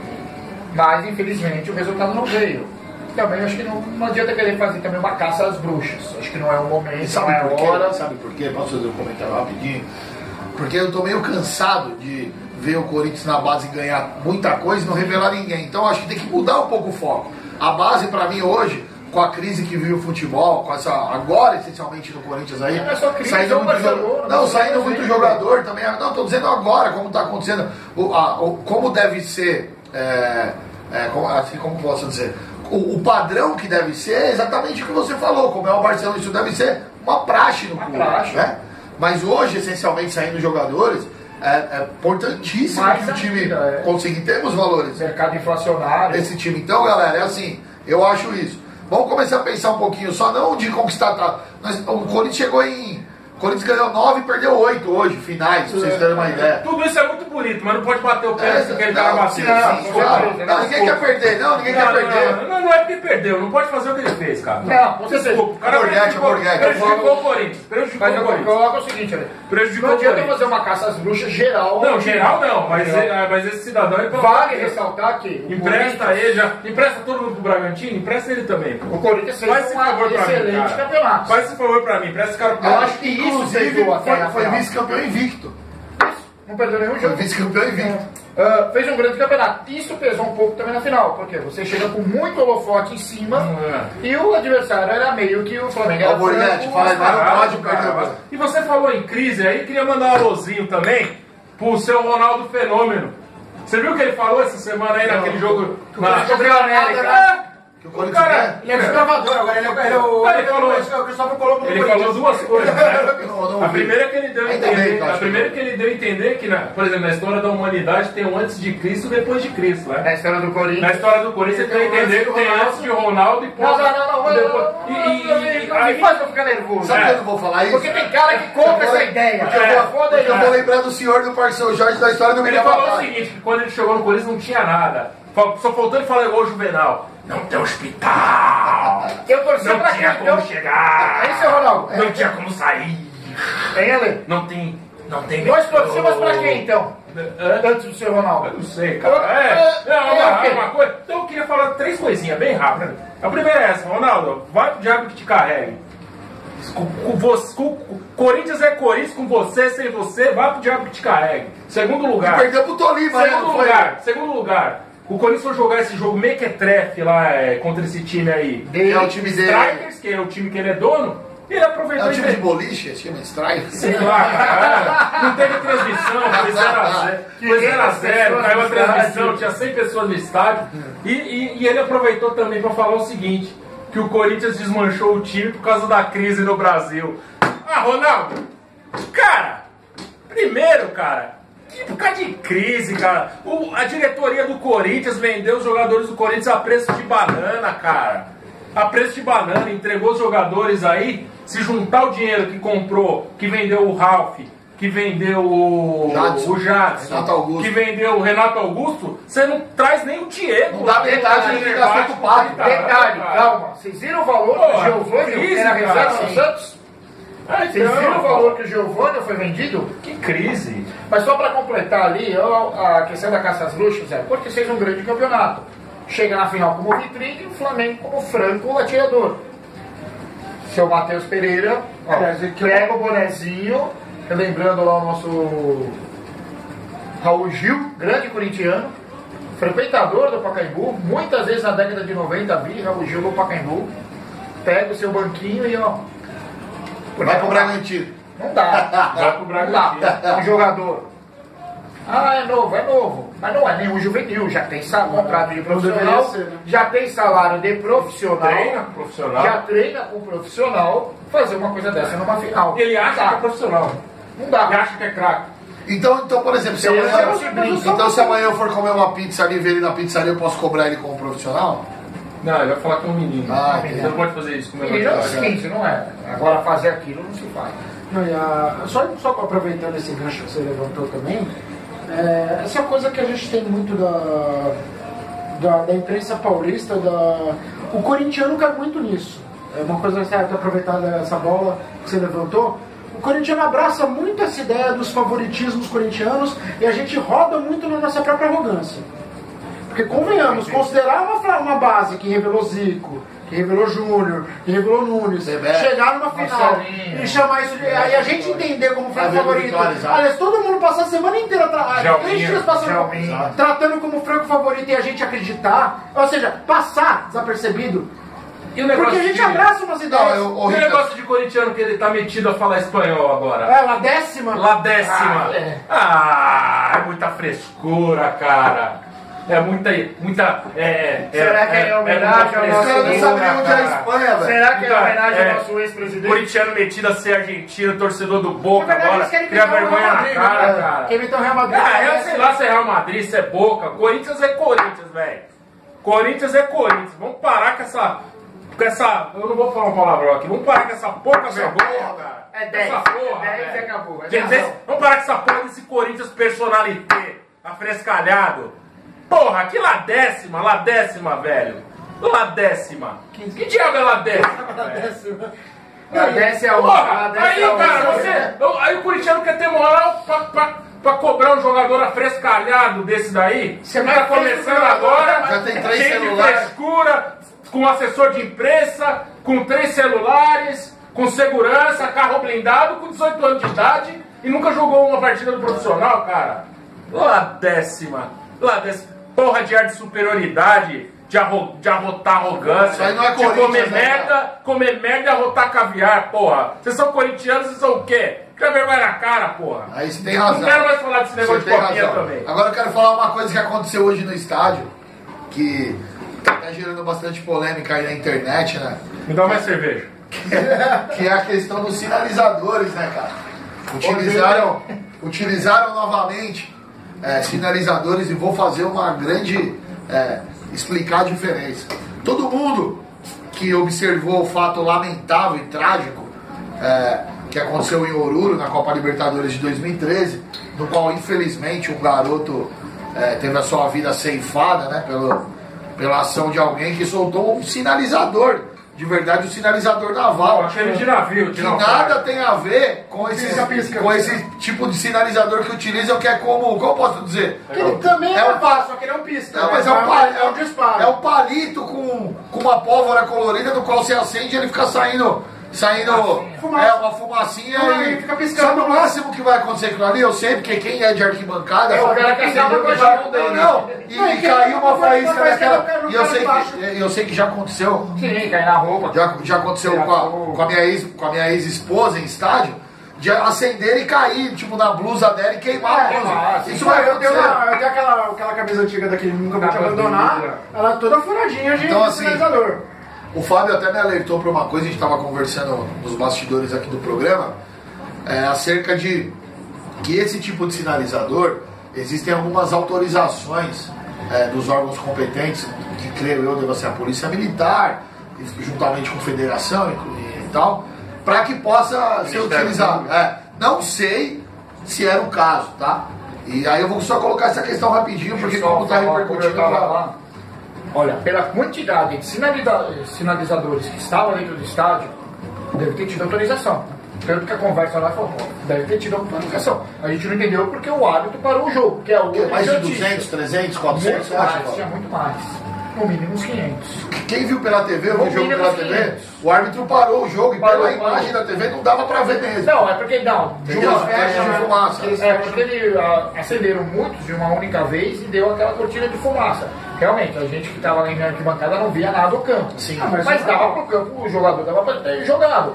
Mas, infelizmente, o resultado não veio. Também acho que não, não adianta querer fazer também uma caça às bruxas. Acho que não é o momento, sabe não é por a quê? hora. Sabe por quê? Posso fazer um comentário rapidinho? Porque eu tô meio cansado de ver o Corinthians na base ganhar muita coisa e não revelar ninguém. Então acho que tem que mudar um pouco o foco. A base pra mim hoje, com a crise que vive o futebol, com essa agora essencialmente no Corinthians aí, não é só crise, saindo é muito Barcelona, jogador, não não, saindo muito ver. jogador também. Não, tô dizendo agora como tá acontecendo, o, a, o, como deve ser, é, é, como, assim, como posso dizer, o, o padrão que deve ser é exatamente o que você falou, como é o Barcelona, isso deve ser uma praxe no clube, né? Mas hoje, essencialmente, saindo jogadores, é, é importantíssimo Mais que o time ainda, é. consiga ter os valores Mercado inflacionário. desse time. Então, galera, é assim, eu acho isso. Vamos começar a pensar um pouquinho, só não de conquistar. Tá? Nós, o Corinthians chegou em... O Corinthians ganhou nove e perdeu oito hoje, finais, pra vocês terem uma ideia. Tudo isso é muito bonito, mas não pode bater o pé É, se aquele não, cara sim, bateu. sim, claro. Não, ninguém quer perder, não, ninguém quer Não, perder. não, não, não é porque perdeu, não pode fazer o que ele fez, cara. Não, com certeza. Desculpa, o cara Borghetti, prejudicou, Borghetti. prejudicou o Corinthians. Prejudicou Mas o eu Corinthians. coloco o seguinte, olha. Prejudicou Não o adianta Corinthians. fazer uma caça às bruxas geral. Não, geral não, mas, Geral. é, mas esse cidadão ele Vale ressaltar que o empresta Corinthians- ele, já, empresta todo mundo pro Bragantino, empresta ele também. Pô. O Corinthians fez Faz esse um favor pra mim, excelente cara. campeonato. Faz esse favor pra mim, empresta esse cara pro Eu Bragantino. acho que isso Inclusive, pegou até foi, na foi final. vice-campeão invicto. Não perdeu nenhum Foi jogo. vice-campeão invicto. Ah, fez um grande campeonato. Isso pesou um pouco também na final, porque você chega com muito holofote em cima É. e o adversário era meio que o Flamengo. Ó, Era o Borghetti, franco, fala aí, vai, Caralho, não pode cara. perder. Mano. E você falou em crise aí, queria mandar um alôzinho também pro seu Ronaldo Fenômeno. Você viu o que ele falou essa semana aí naquele jogo? o Corinthians ganhou a América. É. Que o O Corinthians cara, ganha. Ele é desbravador agora, ele é, ele é o. Ele falou- o Cristóvão Colombo do Ele Corinthians. falou duas coisas, né? Não, não A vi. primeira que ele deu a Ainda bem, entender, eu a acho primeira que- que ele deu a entender que, na, por exemplo, na história da humanidade tem um antes de Cristo e depois de Cristo, né? Na história do Corinthians. Na história do Corinthians ele deu a entender que tem antes de Ronaldo e pós. Não, não, não, não, depois- não, E- não, e- e- não, não, aí- me faz eu ficar nervoso. Sabe É. por que eu não vou falar isso? Porque tem cara que compra essa ideia. Porque eu É. vou, Foda porque eu aí. vou lembrar do senhor do Parque São Jorge da história do Ele Miguel falou o Papai. seguinte, que quando ele chegou no Corinthians não tinha nada. Fal- Só faltou ele falar igual o Juvenal. Não tem hospital. Eu torci Não pra tinha quem, como então? chegar. Aí, seu Ronaldo. Não tinha como sair. Hein, Ale? Não tem. Não tem Nós metrô. torcemos pra quem, então? Hã? Antes do seu Eu Ronaldo. não sei, cara. É, É, não, é, uma, é. uma coisa. Então eu queria falar três coisinhas bem rápidas. A primeira é essa, Ronaldo, vai pro diabo que te carregue. Com, com você, com, com- Corinthians é Corinthians, com você, sem você, vai pro diabo que te carregue. Segundo lugar. Perdeu pro Tolima, né? Segundo Não foi? lugar, segundo lugar. O Corinthians foi jogar esse jogo mequetrefe lá é, contra esse time aí. Que é o time dele. Strikers, que é o time que ele é dono, ele É aproveitou o e time de fez- boliche, esse time strike. Sei lá, cara. é. Não teve transmissão, foi zero a zero. Foi zero a zero, caiu a transmissão, tinha cem pessoas no estádio. E, e- e ele aproveitou também para falar o seguinte: que o Corinthians desmanchou o time por causa da crise no Brasil. Ah, Ronaldo, cara, primeiro, cara. Que por causa de crise, cara. O- a diretoria do Corinthians vendeu os jogadores do Corinthians a preço de banana, cara. A preço de banana, entregou os jogadores aí. Se juntar o dinheiro que comprou, que vendeu o Ralf, que vendeu o Jadson. o Jadson, Renato Augusto. que vendeu o Renato Augusto, você não traz nem o Diego. Não dá lá, metade né, do que debate, tá feito pago. cara. Detalhe, calma. Vocês viram o valor Pô, que o Giovânio crise, era reserva cara. no Santos? Ah, Vocês então, viram o valor que o Giovânio foi vendido? Que crise. Mas só para completar ali, eu- a questão da caça às bruxas é porque fez um grande campeonato. Chega na final como vitrine e o Flamengo como franco atirador. Seu Matheus Pereira, ó, pega o bonezinho, lembrando lá o nosso Raul Gil, grande corintiano, frequentador do Pacaembu, muitas vezes na década de noventa vi Raul Gil no Pacaembu, pega o seu banquinho e ó, Vai pro Bragantino. Não dá. Vai pro Bragantino. Não dá. Um jogador. Ah, é novo, é novo. Mas não é nenhum juvenil, já tem salário, contrato de profissional, ser, né? já tem salário de profissional, Treina profissional. já treina com profissional, fazer uma coisa dessa numa final. Ele acha Não dá. que é profissional. Não dá. Ele acha que é craque. Então, então, por exemplo, se Ele amanhã, é o seguinte, então, se amanhã eu for comer uma pizza ali e ver ele na pizzaria, eu posso cobrar ele como profissional? Não, ele vai falar que é um menino. Ah, Você entendi. não pode fazer isso com o Menino é o menor. seguinte, não é? Agora fazer aquilo não se faz. Não, e a- só, só aproveitando esse gancho que você levantou também, é, essa coisa que a gente tem muito da, da, da imprensa paulista, da, o corintiano cai muito nisso. É uma coisa certa, aproveitar essa bola que você levantou. O corintiano abraça muito essa ideia dos favoritismos corintianos e a gente roda muito na nossa própria arrogância. Porque convenhamos, considerar uma, fra- uma base que revelou Zico, que revelou Júnior, que revelou Nunes, Bebeto, chegar numa final Marcelinho, e chamar isso de. Aí a gente entender como franco Fabio favorito. Vitória, exato. Aliás, todo mundo passar a semana inteira, tra- Jalminho, três dias passando, Jalminho. tratando como franco favorito e a gente acreditar, ou seja, passar desapercebido. E o negócio Porque a gente de... abraça umas ideias. Não, eu, E ô, o Rica, negócio de corintiano que ele tá metido a falar espanhol agora? É, lá décima. Lá décima. Ah, é. Ah, é muita frescura, cara. É muita. muita é, Será que é homenagem ao muita nosso Os caras não frescura, sabem nem onde é a cara. Espanha, velho. Será que é Então, homenagem é, ao nosso ex-presidente? Corintiano metido a ser argentino, torcedor do Boca Na verdade, agora. eles querem Cria imitar o vergonha Real na Madrid, cara, né? cara. Quem imitar o Real Madrid. Ah, eu sei lá se é Real Madrid, se é Boca. Corinthians é Corinthians, velho. Corinthians é Corinthians. Vamos parar com essa. Com essa. Eu não vou falar um palavrão aqui. Vamos parar com essa pouca vergonha, cara. É dez. Essa porra, É dez e velho. acabou. É Quer dez. dizer, vamos parar com essa porra desse Corinthians personalité, afrescalhado. Porra, que lá décima, lá décima, velho. Lá décima. Que diabo é lá décima, velho? Lá desce a Porra, lá desce aí, a cara, outra. você. eu- Aí o corintiano quer ter moral pra, pra, pra cobrar um jogador afrescalhado desse daí. Você tá vai começando fez o agora. Já tem três cheio de celulares. frescura, com assessor de imprensa, com três celulares, com segurança, carro blindado, com dezoito anos de idade e nunca jogou uma partida do profissional, cara. Lá décima. Lá décima. Porra de ar de superioridade. De, arro, de arrotar arrogância, Isso aí não é de Corinthians, comer né, merda, comer merda e arrotar caviar, porra. Vocês são corintianos, vocês são o quê? Quer vergonha na cara, porra. Aí você tem razão. Não quero mais falar desse negócio Você de tem copinha razão. também. Agora eu quero falar uma coisa que aconteceu hoje no estádio, que tá gerando bastante polêmica aí na internet, né? Me dá mais cerveja. Que é a questão dos sinalizadores, né, cara? Utilizaram, utilizaram novamente é, sinalizadores e vou fazer uma grande... é, explicar a diferença. Todo mundo que observou o fato lamentável e trágico é, que aconteceu em Oruro, na Copa Libertadores de dois mil e treze, no qual infelizmente um garoto é, teve a sua vida ceifada, né, pelo, pela ação de alguém que soltou um sinalizador, de verdade um sinalizador naval. Aquele de navio, de Que naufrágio. nada tem a ver com esse, Pisca, pisca. com esse tipo de sinalizador que utilizam, que é como, como eu posso dizer? Que ele também É é um um passo, só que ele é um pista. Não, né? mas é um, pa- é, um disparo. é um palito com, com uma pólvora colorida do qual você acende e ele fica saindo, saindo Fumaça. é, uma fumacinha Fumaça, e fica piscando. Sabe o máximo que vai acontecer com aquilo ali? Eu sei, porque quem é de arquibancada... É o cara que entendeu acendeu que o vai- cachorro Não, dele. não, e, Não, e e quem caiu não uma vai- faísca vai ser naquela... no cara- no E eu cara sei, embaixo. que, eu sei que já aconteceu... Sim, cai na roupa. Já, já aconteceu com a, com a minha ex, com a minha ex-esposa em estádio, de acender e cair, tipo, na blusa dela e queimar a É, blusa. Isso vai vai, eu tenho, acontecer. uma, eu tenho aquela, aquela camisa antiga daquele Nunca Vou Te Capa Abandonar, dura. ela é toda furadinha de Então, assim, sinalizador. O Fábio até me alertou para uma coisa, a gente estava conversando nos bastidores aqui do programa, é, acerca de que esse tipo de sinalizador, existem algumas autorizações é, dos órgãos competentes, que creio eu deva ser a Polícia Militar, e juntamente com a Federação e, e tal, para que possa ser Ministério utilizado. É, não sei se era o caso, tá? E aí eu vou só colocar essa questão rapidinho, porque Só como está falar, repercutindo... como eu tava pra- lá. Olha, pela quantidade de sinaliza- sinalizadores que estavam dentro do estádio, deve ter tido autorização. Tanto que a conversa lá falou, pô, deve ter tido autorização. A gente não entendeu porque o árbitro parou o jogo, que é o Mais de idiotice. duzentos, trezentos, quatrocentos, Muito você acha, mais, Paulo? tinha muito mais. No mínimo uns quinhentos. Quem viu pela T V, eu vi o No jogo mínimo pela T V, quinhentos. o árbitro parou o jogo e Parou, pela imagem parou. da T V não dava pra ver mesmo. Não, é porque não. De Entendeu? uma As vez, flechas de fumaça. É, porque ele ah, acenderam muitos de uma única vez e deu aquela cortina de fumaça. Realmente, a gente que estava ali na arquibancada não via nada do campo. Sim. Ah, mas mas dava pro campo, o jogador dava pra ter jogado.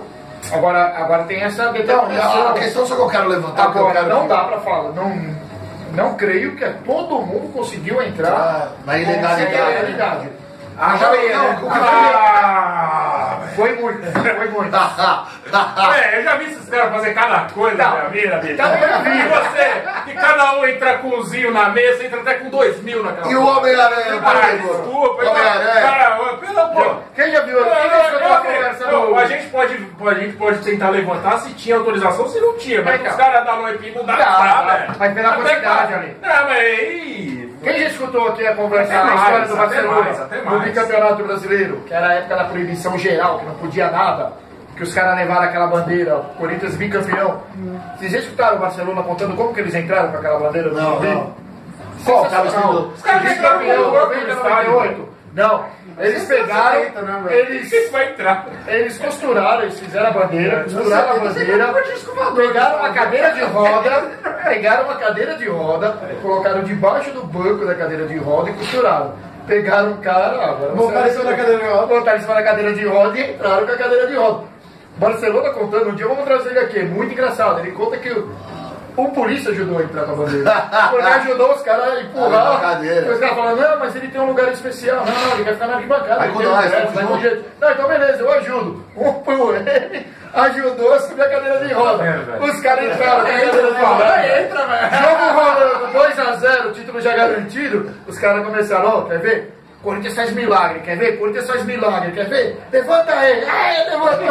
Agora, agora tem essa Não, determinação. a questão só que eu quero levantar, porque eu Agora, quero não que- dá pra falar. Não, não creio que todo mundo conseguiu entrar Ah, na ilegalidade. com ilegalidade. Ah, já veio, não, né? o que- Ah, Foi muito, foi muito. é, eu já vi esses caras fazer cada coisa na minha vida, bicho. Tá bem, E você, que cada um entra com um zinho na mesa, entra até com dois mil naquela E o Homem-Aranha, Ah, para desculpa, eu- Homem-Aranha. cara, pelo amor. Quem já viu? Quem Não, já escutou a não, conversa não, do... a, gente pode, a gente pode tentar levantar se tinha autorização, se não tinha. Mas Então. os caras da Noite não dá Dá, pra dá, velho. mas pela Até quantidade pra- ali. Não, mas aí... Quem já escutou aqui a conversa Até da mais, história do até Barcelona, mais, até no mais. bicampeonato brasileiro, que era a época da proibição geral, que não podia nada, que os caras levaram aquela bandeira, Corinthians bicampeão. Vocês já escutaram o Barcelona contando como que eles entraram com aquela bandeira no Não, Morumbi? não. Qual? Tava escrito- Os caras entraram Bicampeão, com o corpo no noventa, estádio. noventa e oito. Não, eles pegaram, setenta, né, velho? eles, Isso vai entrar. eles costuraram, eles fizeram a bandeira, costuraram a setenta, bandeira, você tinha escovador, pegaram uma né? cadeira de roda, pegaram uma cadeira de roda, colocaram debaixo do banco da cadeira de roda e costuraram. Pegaram o cara, agora você Botaram vai em cima da saber. cadeira de roda. Botaram em cima da cadeira de roda e entraram com a cadeira de roda. Barcelona contando, um dia vamos trazer ele aqui, muito engraçado. Ele conta que o, o polícia ajudou a entrar com a bandeira. Porque ajudou os caras a empurrar. Na cadeira. E os caras falam, não, mas ele tem um lugar especial. Não, não, ele vai ficar na arquibancada. Vai ele com tem nós, ingresso, vamos vai com junto. jeito. Não, então beleza, eu ajudo. Um por ele ajudou a subir a cadeira de roda. É, velho. Os caras entraram com a cadeira de roda. Entra, velho. Jogo rolando, dois a zero, o título já garantido. Os caras começaram, ó, quer ver? Corinthians faz milagre, quer ver? Corinthians faz milagre, quer ver? Levanta ele! Ai, levantou!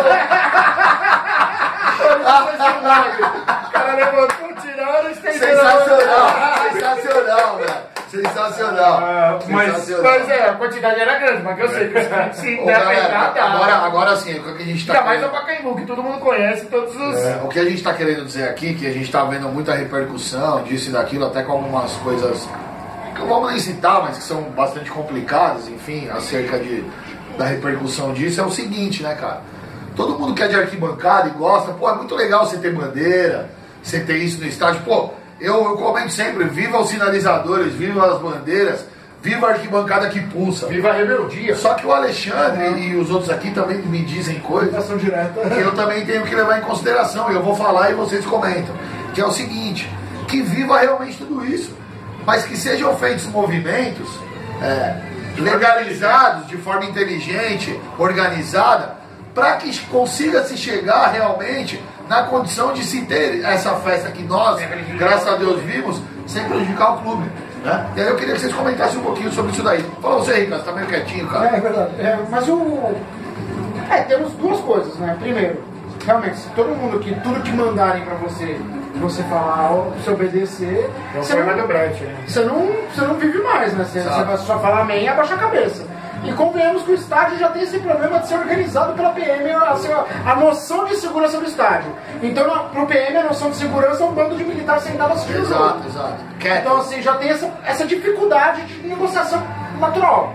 Corinthians faz milagre! O cara levantou, tiraram, estenderam a Sensacional, mão. sensacional, velho. Sensacional. Ah, mas- Sensacional. Mas é, a quantidade era grande, mas eu sei que os caras se Ô, der pra galera, entrar, dá. agora, agora sim, o que a gente tá Ainda mais o querendo- Pacaembu, que todo mundo conhece, todos os... É, o que a gente está querendo dizer aqui, que a gente está vendo muita repercussão disso e daquilo, até com algumas coisas que eu vou nem citar, mas que são bastante complicadas, enfim, acerca de, da repercussão disso, é o seguinte, né, cara? Todo mundo que é de arquibancada e gosta, pô, é muito legal você ter bandeira, você ter isso no estádio, pô, eu, eu comento sempre, viva os sinalizadores, viva as bandeiras, viva a arquibancada que pulsa. Viva a rebeldia. Só que o Alexandre e os outros aqui também me dizem coisas Ação direta. que eu também tenho que levar em consideração, e eu vou falar e vocês comentam, que é o seguinte, que viva realmente tudo isso, mas que sejam feitos movimentos é, legalizados, de forma inteligente, organizada, para que consiga se chegar realmente na condição de se ter essa festa que nós, graças a Deus, vimos, sem prejudicar o clube. Né? E aí eu queria que vocês comentassem um pouquinho sobre isso daí. Fala você, Ricardo, você tá meio quietinho, cara. É, é verdade. É, mas o. É, temos duas coisas, né? Primeiro, realmente, se todo mundo que tudo que mandarem pra você, você falar, ó, se obedecer, É um você problema não, do Brett, né? você, não, você não vive mais, né? Você, Exato. você vai só falar amém e abaixa a cabeça. E convenhamos que o estádio já tem esse problema de ser organizado pela P M, a, a noção de segurança do estádio. Então, na- pro P M, a noção de segurança é um bando de militares sentado assistindo o jogo. Exato, exato. Quer- Então, assim, já tem essa, essa dificuldade de negociação natural.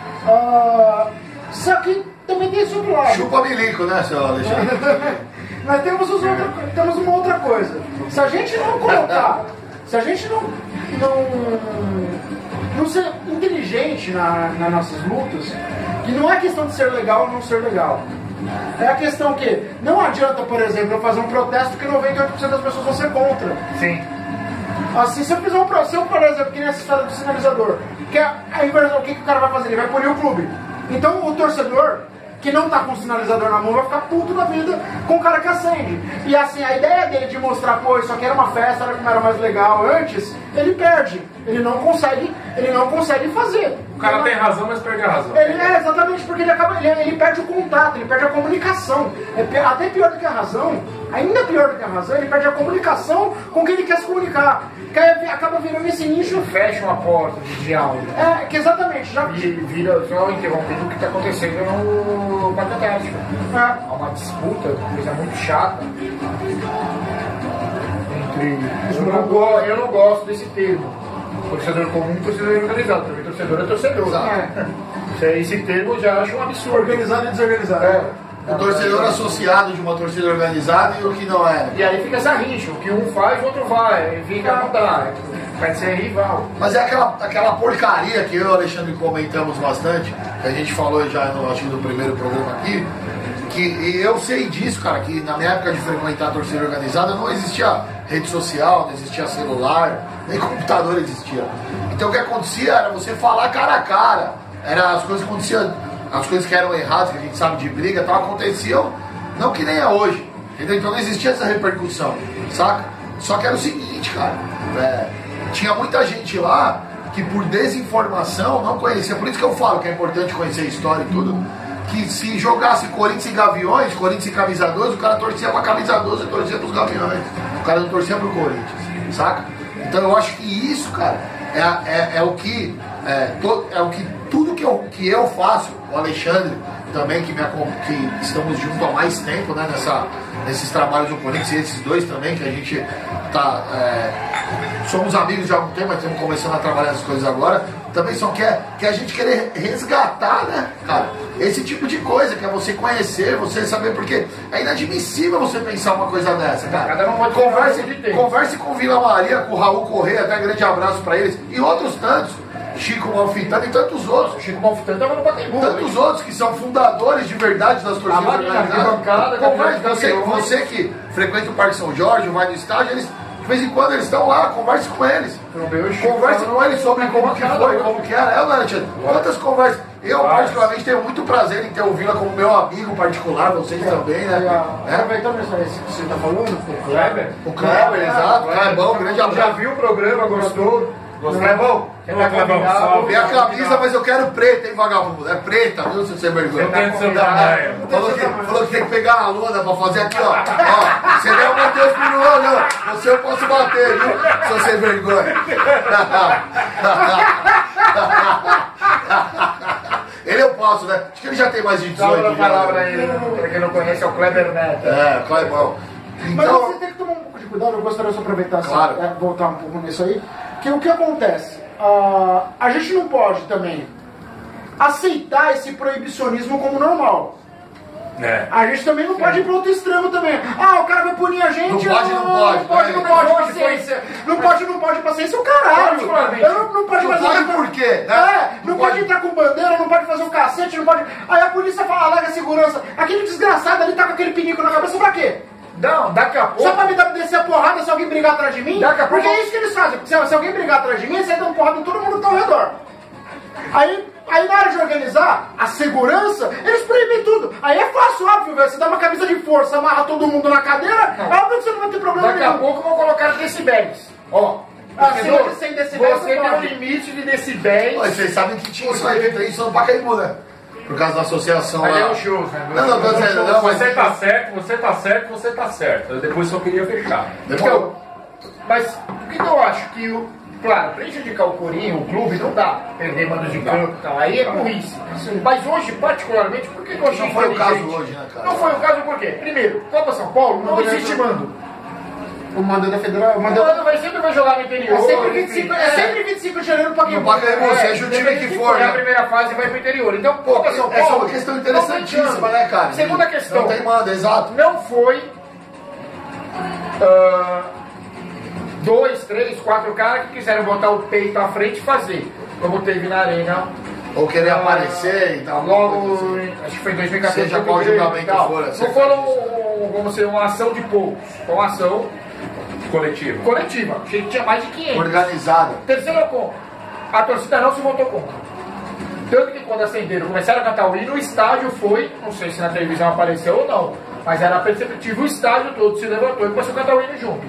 Ah, só que também tem esse outro lado. Chupa milico, né, seu Alexandre? Nós temos, os outra, temos uma outra coisa. Se a gente não colocar, se a gente não, não, não ser inteligente na, nas nossas lutas, que não é questão de ser legal ou não ser legal. É a questão que não adianta, por exemplo, eu fazer um protesto que noventa e oito por cento das pessoas vão ser contra. Sim. Assim, se eu fizer um processo, por exemplo, que nessa história do sinalizador, que a, a inversão, o que, que o cara vai fazer? Ele vai punir o clube. Então o torcedor que não tá com o sinalizador na mão vai ficar puto da vida com o cara que acende. E assim, a ideia dele de mostrar, pô, isso aqui era uma festa, era como era mais legal antes, ele perde. Ele não consegue, ele não consegue fazer. O cara tem razão, mas perde a razão. Ele é exatamente porque ele acaba, ele, ele perde o contato, ele perde a comunicação. É pi- até pior do que a razão, ainda pior do que a razão, ele perde a comunicação com quem ele quer se comunicar. Que aí acaba virando esse nicho. Fecha uma porta de diálogo. É, que exatamente, já. E vira, só interrompendo o que está acontecendo no Parque Antártico. É, Há uma disputa, uma coisa muito chata entre. Eu não, go- eu não gosto desse termo. Torcedor comum, torcedor organizado. Também torcedor é torcedor. É. Isso aí, esse termo eu já acho um absurdo. Organizado e desorganizado. É. O torcedor associado de uma torcida organizada e o que não é. E aí fica essa rixa, o que um faz, o outro vai. E fica, não dá. Vai ser rival. Mas é aquela, aquela porcaria que eu e o Alexandre comentamos bastante, que a gente falou já no, acho que no primeiro programa aqui, que e eu sei disso, cara, que na minha época de frequentar a torcida organizada não existia rede social, não existia celular, nem computador existia. Então o que acontecia era você falar cara a cara, era as coisas que aconteciam, as coisas que eram erradas, que a gente sabe de briga e tal, aconteciam, não que nem é hoje, entendeu? Então não existia essa repercussão, saca? Só que era o seguinte, cara, é, tinha muita gente lá que por desinformação não conhecia, por isso que eu falo que é importante conhecer a história e tudo, que se jogasse Corinthians e Gaviões, Corinthians e Camisa doze, o cara torcia pra Camisa doze e torcia pros Gaviões, o cara não torcia pro Corinthians, saca? Então eu acho que isso, cara, é, é, é o que é, to, é o que tudo que eu, que eu faço, o Alexandre também, que, me, que estamos juntos há mais tempo, né, nessa, nesses trabalhos do Corinthians, e esses dois também, que a gente tá, é, somos amigos já há algum tempo, mas estamos começando a trabalhar essas coisas agora, também só quer que a gente querer resgatar, né, cara, esse tipo de coisa, que é você conhecer, você saber, porque é inadmissível você pensar uma coisa dessa, cara. Cada um pode converse, converse com Vila Maria, com o Raul Correia, até grande abraço pra eles, e outros tantos, Chico Malfitano e tantos outros. Chico Malfitano estava no Pacaembu. Tantos outros que são fundadores de verdade das torcidas organizadas. Converse, você, você que frequenta o Parque São Jorge, vai no estádio, eles, de vez em quando eles estão lá, converse com eles. Converse com eles sobre como que foi, como que era. É, Nath, quantas conversas. Eu, particularmente, tenho muito prazer em ter o Vila como meu amigo particular, vocês também, né? Aproveitando isso que você está falando, o Kleber. O Kleber, exato. Clebão, grande abraço. Já viu o programa, gostou? Clebão? Vê a camisa, mas eu quero preta, hein, vagabundo? É preta, viu, se você vergonha. Eu tenho seu tamanho. Falou que, falou que tem que pegar a lona pra fazer aqui, ó. Ó, você não é o Matheus Piruão, não. Você eu posso bater, viu? Se você vergonha. Ele eu posso, né? Acho que ele já tem mais de dezoito. Dá uma palavra aí, pra quem não conhece, é o Kleber Neto. É, Clebão. Mas Então, você tem que tomar um pouco de cuidado, eu gostaria de aproveitar, Claro. assim, é, voltar um pouco nisso aí, que o que acontece? Ah, a gente não pode também aceitar esse proibicionismo como normal. É. A gente também não pode ir pro outro extremo também. Ah, o cara vai punir a gente. Não pode, não pode. Não pode, não pode, paciência. Não pode, não pode, paciência, o caralho. Eu não, não pode não fazer. pode por quê? Né? É, não, Não pode, pode. entrar com bandeira, não pode fazer um cacete, não pode. Aí a polícia fala, alega segurança. Aquele desgraçado ali tá com aquele pinico na cabeça pra quê? Não, daqui a pouco. Só pra me dar, descer a porrada se alguém brigar atrás de mim? Daqui a Porque pouco- é isso que eles fazem. Se, se alguém brigar atrás de mim, eles saem dando porrada em todo mundo que tá ao redor. Aí, aí na hora de organizar a segurança, eles proíbem tudo. Aí é fácil, óbvio, velho. Você dá uma camisa de força, amarra todo mundo na cadeira, é óbvio que você não vai ter problema Daqui a nenhum. pouco vão colocar decibéis. Ó. Acima entendeu? de cem decibéis Você não tem um pode. limite de decibéis. Mas vocês sabem que tinha isso aí, tem isso no Pacaembu, né? Por causa da associação Aí é lá. o show, né? Não, não, tô dizendo, não, mas Você tá certo, você tá certo, você tá certo. Eu depois só queria fechar. Demorou. Então, mas o que eu acho que o. Claro, prejudicar o Corinthians, o clube, não dá. Perder mando de campo e tal. Aí é burrice. Mas hoje, particularmente, por que eu achei Não foi o caso inteligente? hoje, né, cara? Não foi o caso por quê? Primeiro, Copa São Paulo, não existe mando. O mando da federal, o O mando mando vai sempre vai jogar no interior. é sempre vinte e cinco, é sempre vinte e cinco de janeiro pra quem No Pacaembu, É, seja o time depende que de for, qual é a né? primeira fase e vai pro interior. Então, Copa São Paulo. Essa é uma questão interessantíssima, né, cara? Segunda questão. Não tem manda, exato. Não foi ah, dois, três, quatro caras que quiseram botar o peito à frente e fazer. Como teve na Arena. Ou querer ah, aparecer e tal. Logo, coisa assim. acho que foi em dois mil e quatorze. Seja qual Grêmio julgamento e tal. for, Não acerca foram, vamos dizer, uma ação de poucos. Foi uma ação Coletivo. coletiva. Achei que tinha mais de quinhentos. Organizada. Terceiro ponto, a torcida não se votou contra. Tanto que quando acenderam, começaram a cantar o hino, o estádio foi, não sei se na televisão apareceu ou não, mas era perceptível, o estádio todo se levantou e começou a cantar o hino junto.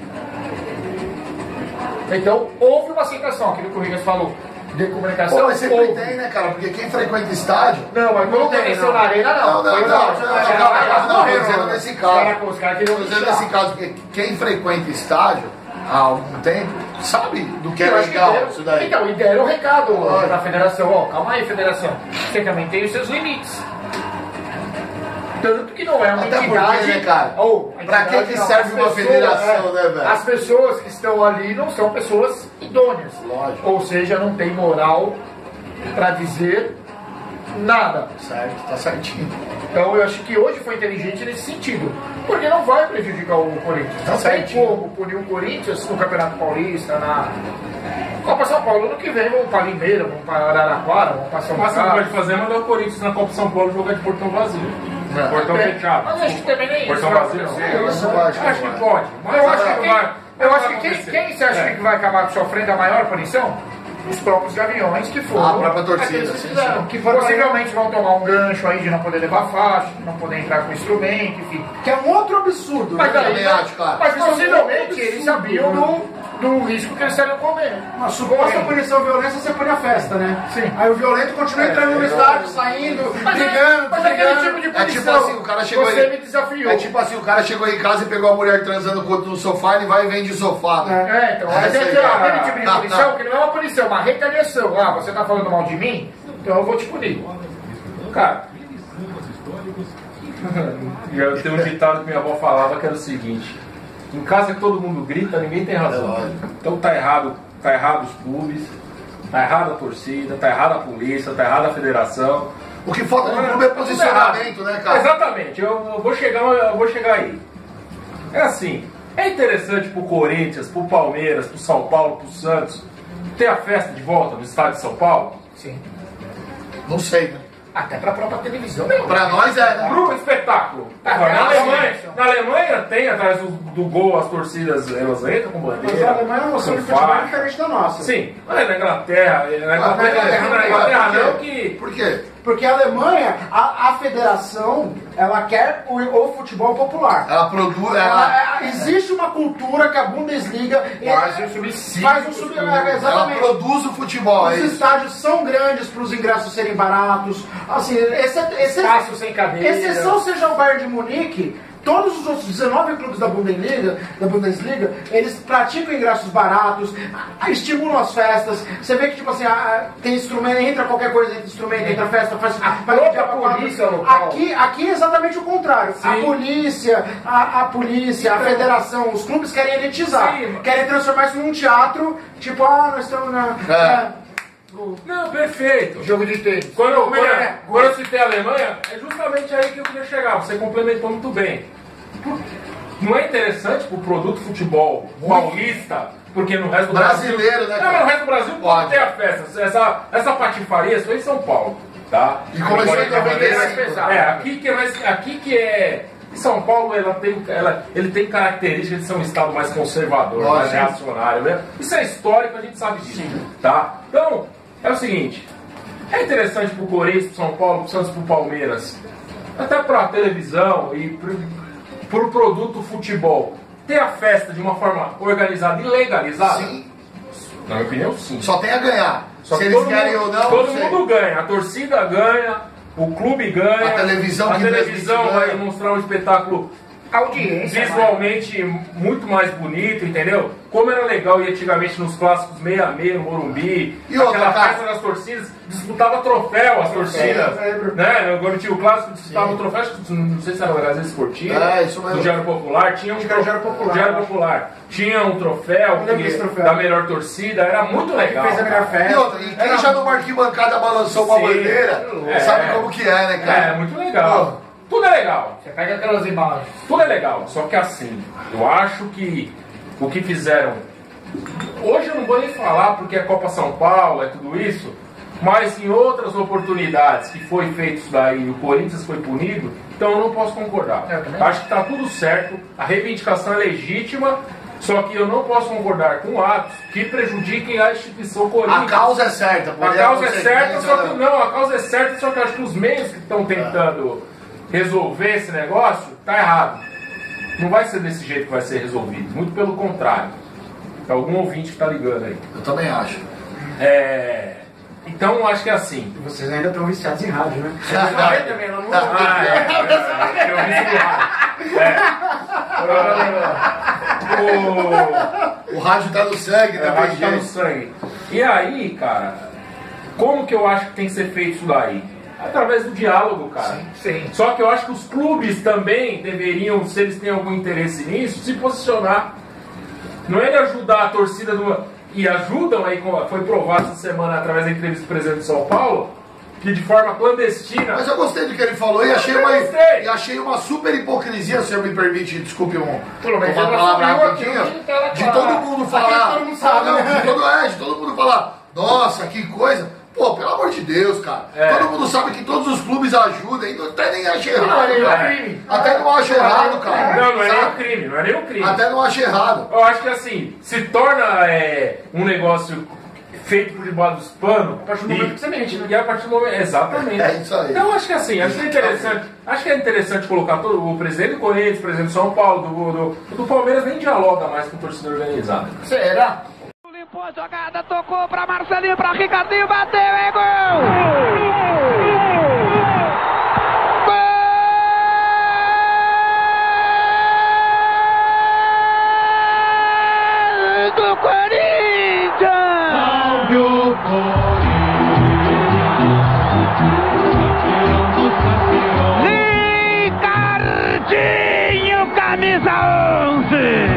Então, houve uma aceitação, aquilo que o Rigas falou, de comunicação. Pô, mas sempre houve. tem, né, cara? Porque quem frequenta estádio. Não, mas quando aconteceu na arena, não. Não, não, Foi não, lá, não, os não, caras não, lá, não, não, morreram, tô dizendo né? nesse Os caso. caras- os caras queriam Tô dizendo deixar. nesse caso, porque quem frequenta estádio há algum tempo sabe do que é Eu acho que legal deram- isso daí. Então, e deram o recado Olha. para a federação, ó, calma aí, federação, você também tem os seus limites. Tanto que não é uma Até porque, entidade... né, cara? Ou, a Pra entidade que que não, serve as uma pessoas, federação, é, né, velho? As pessoas que estão ali não são pessoas idôneas. Lógico. Ou seja, não tem moral para dizer nada. Certo, tá certinho. Então eu acho que hoje foi inteligente nesse sentido. Porque não vai prejudicar o Corinthians. Tá Não tem certinho. como punir o Corinthians no Campeonato Paulista, na Copa São Paulo. Ano que vem vamos para Limeira, vamos para Araraquara, vamos para São O máximo que Paulo. pode fazer é mandar o Corinthians na Copa São Paulo jogar de portão vazio. É. Portão fechado. Mas acho que também nem Portão isso. vazio, não. Eu Isso, não acho Eu acho que que vai. pode. Mas Eu acho que não quem, vai- eu não acho vai que quem, acontecer. quem você acha É. que vai acabar sofrendo a maior punição? Os próprios Gaviões que foram. Ah, a própria torcida, aqueles que sim, fizeram, sim. que possivelmente vão tomar um gancho aí de não poder levar faixa, de não poder entrar com instrumento, enfim. Que é um outro absurdo. Mas, né? também daí, acho, cara. mas Isso é um possivelmente absurdo, eles sabiam né? do, do risco que eles estariam comendo. Uma suposta Correndo. punição violência, você põe a festa, né? Sim. Aí o violento continua entrando no estádio, saindo, brigando, Mas aquele tipo brigando. de É punição, tipo assim, o cara chegou você aí- me desafiou. É tipo assim, o cara chegou em casa e pegou a mulher transando com outro no sofá, ele vai e vende o sofá, né? É, então, mas Essa é é que, a ó, ideia. aquele tipo de Tá, punição tá. que não é uma punição, é uma retaliação. Ah, você tá falando mal de mim? Então eu vou te punir. Cara, eu tenho um ditado que minha avó falava que era o seguinte: em casa que todo mundo grita, ninguém tem razão. Então tá errado, tá errado os clubes, tá errado a torcida, tá errado a polícia, tá errado a federação. O que falta no clube é posicionamento, né, cara? Exatamente, eu, eu vou chegar, eu vou chegar aí. É assim, é interessante pro Corinthians, pro Palmeiras, pro São Paulo, pro Santos ter a festa de volta no estádio de São Paulo? Sim. Não sei, né? Até pra própria televisão mesmo. Pra nós é, né? Grupo espetáculo. Ah, na, é, Alemanha, sim. na Alemanha tem, atrás do, do gol, as torcidas elas entram com bandeira. Mas a Alemanha é uma noção de com futebol faixa. diferente da nossa. Sim, mas na Inglaterra, na Inglaterra, na Inglaterra na não, Inglaterra por quê? não que... Por quê? Porque a Alemanha, a, a federação, ela quer o, o futebol popular. Ela produz, Ela- ela, é- existe uma cultura que a Bundesliga Faz um subsídio. faz um sub, é, ela exatamente. produz o futebol, é Os isso. estádios são grandes para os ingressos serem baratos. Assim, esse, esse, Espaço sem cadeira. exceção seja o Bayern de Munique, todos os outros dezenove clubes da Bundesliga, da Bundesliga, eles praticam ingressos baratos, a- estimulam as festas. Você vê que tipo assim, a- tem instrumento, entra qualquer coisa, entra instrumento, entra festa, faz A própria polícia local. Aqui, aqui é exatamente o contrário. A Sim. polícia, a, a polícia, a federação, os clubes querem elitizar, Sim. querem transformar isso num teatro, tipo, ah, nós estamos na. É. é, Não, perfeito. Jogo de tênis. Quando, eu- quando, É. eu- quando eu citei a Alemanha, é justamente aí que eu queria chegar. Você complementou muito bem. Não é interessante pro produto futebol paulista, porque no resto do Brasileiro, Brasil... né, Não, cara? mas no resto do Brasil Pode. pode ter a festa. Essa, essa patifaria só em São Paulo, tá? E começou em Agora, noventa e mais cinco. pesado. É, aqui que é mais... Aqui que é... Em São Paulo, ela tem, ela, ele tem características de ser um estado mais conservador, mais Lógico. reacionário, né? Isso é histórico, a gente sabe disso, tá? Então, é o seguinte... É interessante pro Corinthians, pro São Paulo, pro Santos, pro Palmeiras, até pra televisão e pro, pro produto futebol, ter a festa de uma forma organizada e legalizada? Sim. Na minha opinião, sim. Só tem a ganhar. Só Se que eles todo querem mundo, ou não, todo não sei. mundo ganha. A torcida ganha, o clube ganha, A televisão a que televisão transmite vai ganha. mostrar um espetáculo Audiência. visualmente muito mais bonito, entendeu? Como era legal ir antigamente nos clássicos meia a meia, no Morumbi, E outra, aquela cara? festa das torcidas, disputava troféu as torcidas, lembro. né? Quando tinha o clássico, disputava o troféu, acho que, não sei se era o Gazeta Esportiva, É, isso mesmo. do Diário Popular, tinha um Acho que era o Diário Popular. Diário Popular. Tinha um troféu, lembro que- desse troféu. da melhor torcida, era muito legal. fez a melhor cara. festa. E outra, e quem Era- já numa arquibancada balançou uma Sim. bandeira, É. sabe como que é, né, cara? É, muito legal. Tudo é legal. Você pega aquelas imagens. Tudo é legal, só que assim, eu acho que o que fizeram. Hoje eu não vou nem falar porque é Copa São Paulo, é tudo isso, mas em outras oportunidades que foi feito isso daí, o Corinthians foi punido, então eu não posso concordar. Eu também. Acho que está tudo certo, a reivindicação é legítima, só que eu não posso concordar com atos que prejudiquem a instituição Corinthians. A causa é certa, A porém causa é consequência certa, só que não. não, a causa é certa, só que eu acho que os meios que estão tentando resolver esse negócio tá errado. Não vai ser desse jeito que vai ser resolvido, muito pelo contrário. É algum ouvinte que tá ligando aí. Eu também acho. É... Então eu acho que é assim. Vocês ainda estão viciados em rádio, né? Ah, também, ela não é, é, é, eu vi isso lá. É. O... O rádio tá no sangue, É, né? a rádio tá no sangue. E aí, cara, como que eu acho que tem que ser feito isso daí? Através do diálogo, cara. Sim. Só que eu acho que os clubes também deveriam, se eles têm algum interesse nisso, se posicionar. Não é de ajudar a torcida do... E ajudam aí, como foi provado essa semana através da entrevista do presidente de São Paulo, que de forma clandestina. Mas eu gostei do que ele falou e achei Eu uma, gostei. e achei uma super hipocrisia, se eu me permite, desculpe um, Pelo menos uma ele palavra assumiu rapidinho, aquilo que ela de fala. todo mundo falar, todo mundo sabe, não, né? de todo, é, de todo mundo falar, nossa, que coisa, Pô, pelo amor de Deus, cara. É. Todo mundo sabe que todos os clubes ajudam, e até nem acho errado, Não é nenhum cara. crime. Até não acho errado, cara. Não, não é Sabe? nenhum crime, não é nenhum crime. Até não acho errado. Eu acho que assim, se torna é, um negócio feito por debaixo dos panos. A partir do momento que você mente, né? E a partir do momento. Exatamente. É isso aí. Então acho que assim, acho que é interessante. Acho que é interessante colocar todo, o presidente do Corinthians, o presidente do São Paulo, do, do, do Palmeiras nem dialoga mais com o torcedor organizado. Será? Limpou a jogada, tocou pra Marcelinho, pra Ricardinho, bateu, é gol! Do Corinthians! Salve o Corinthians! Ricardinho, camisa onze!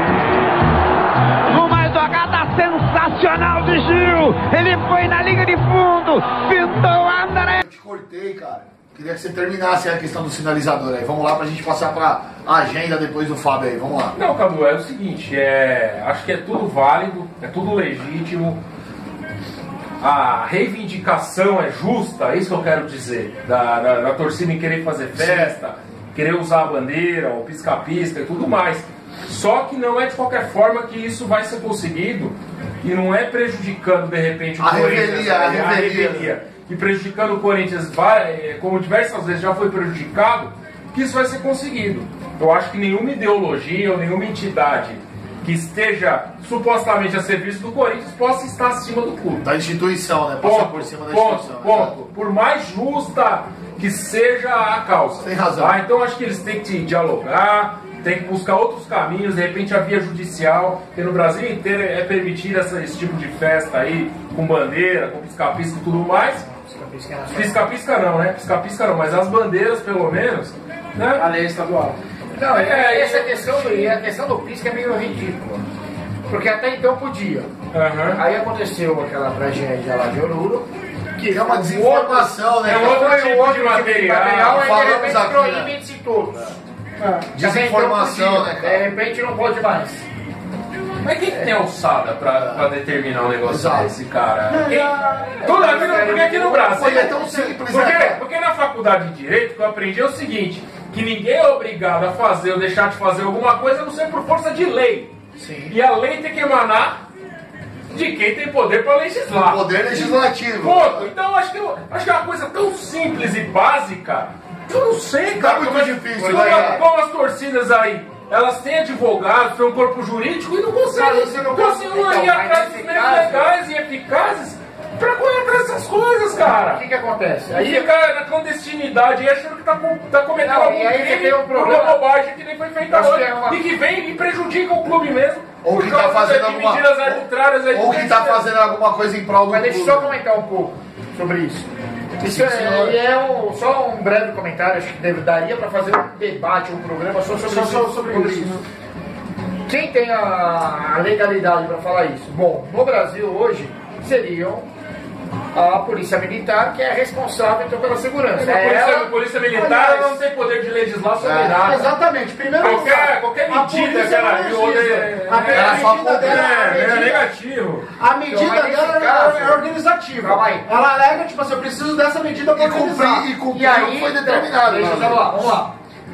Uma jogada sensacional de Gil! Ele foi na linha de fundo, pintou André! Eu te cortei, cara. Queria que você terminasse a questão do sinalizador aí. Vamos lá pra gente passar pra agenda depois do Fábio aí. Vamos lá. Não, Cadu, é o seguinte, é, acho que é tudo válido, é tudo legítimo. A reivindicação é justa, é isso que eu quero dizer. Da, da, da torcida em querer fazer festa, querer usar a bandeira, o pisca-pisca e tudo mais. Só que não é de qualquer forma que isso vai ser conseguido e não é prejudicando de repente o A Corinthians, revelia, a né, revelia. e prejudicando o Corinthians, vai, como diversas vezes já foi prejudicado, que isso vai ser conseguido. Eu acho que nenhuma ideologia ou nenhuma entidade que esteja supostamente a serviço do Corinthians possa estar acima do clube. Da instituição, né? Passar Ponto, por cima da ponto, instituição. ponto. Por mais justa que seja a causa. Tem razão. Tá? Então acho que eles têm que dialogar, tem que buscar outros caminhos, de repente a via judicial, que no Brasil inteiro é permitir essa, esse tipo de festa aí, com bandeira, com pisca-pisca e tudo mais. Pisca-pisca não, né? Pisca-pisca não, mas as bandeiras pelo menos, né? A lei estadual. Não, é, essa questão do, e a questão do pisca é meio ridícula. Porque até então podia. Uhum. Aí aconteceu aquela tragédia lá de Oruro, que É uma desinformação, né? É outro foi tipo um outro de tipo material. material, aí de Falamos repente aqui, proíbe-se todos. Desinformação, Até então né, podia. cara? De repente não pode mais. Mas quem que tem alçada pra, pra determinar um negócio Exato. desse, cara? Quem? Toda a vida, porque aqui no Brasil. Pô, é tão simples, porque, né, cara? porque na faculdade de Direito que eu aprendi é o seguinte: que ninguém é obrigado a fazer ou deixar de fazer alguma coisa a não ser por força de lei. Sim. E a lei tem que emanar de quem tem poder para legislar. Poder legislativo. Ponto. Então acho que, eu, acho que é uma coisa tão simples e básica. Eu não sei, cara. muito como, difícil, como, né? como as torcidas aí, elas têm advogados, têm um corpo jurídico e não conseguem. Cara, você não Então, consegue- assim, ir então, atrás mas dos nesse meios caso- legais e eficazes pra correr atrás dessas coisas, O cara. que que acontece? Aí Aí fica na clandestinidade e achando que tá, com- tá cometendo Não, algum e aí você crime tem um por problema- uma bobagem que nem foi feita Acho hoje. que é uma- E que vem e prejudica o clube mesmo. Ou por que tá causa fazendo de alguma medidas arbitrárias aí Ou do que tá presidente. fazendo alguma coisa em prol do Mas deixa eu clube. só comentar um pouco sobre isso. Isso Sim, é, senhor. e é um, só um breve comentário, acho que deve, daria para fazer um debate, um programa só sobre, Só isso, sobre- sobre isso, né? Quem tem a, a legalidade para falar isso? Bom, no Brasil hoje seriam a Polícia Militar, que é responsável então pela segurança. A É polícia, ela- a polícia militar ela não tem poder de legislar sobre É, nada. Exatamente. Primeiro Qualquer, qualquer a medida polícia que ela não viu, legisla. é, A é, ela só medida dela, a é, é medida- negativo. A medida Então, mas nesse dela caso- é organizativa. Calma aí. Ela alega, tipo assim, eu preciso dessa medida pra E cumprir, organizar. e cumprir E aí, o que foi então, determinado. deixa eu- né? vamos lá, vamos lá.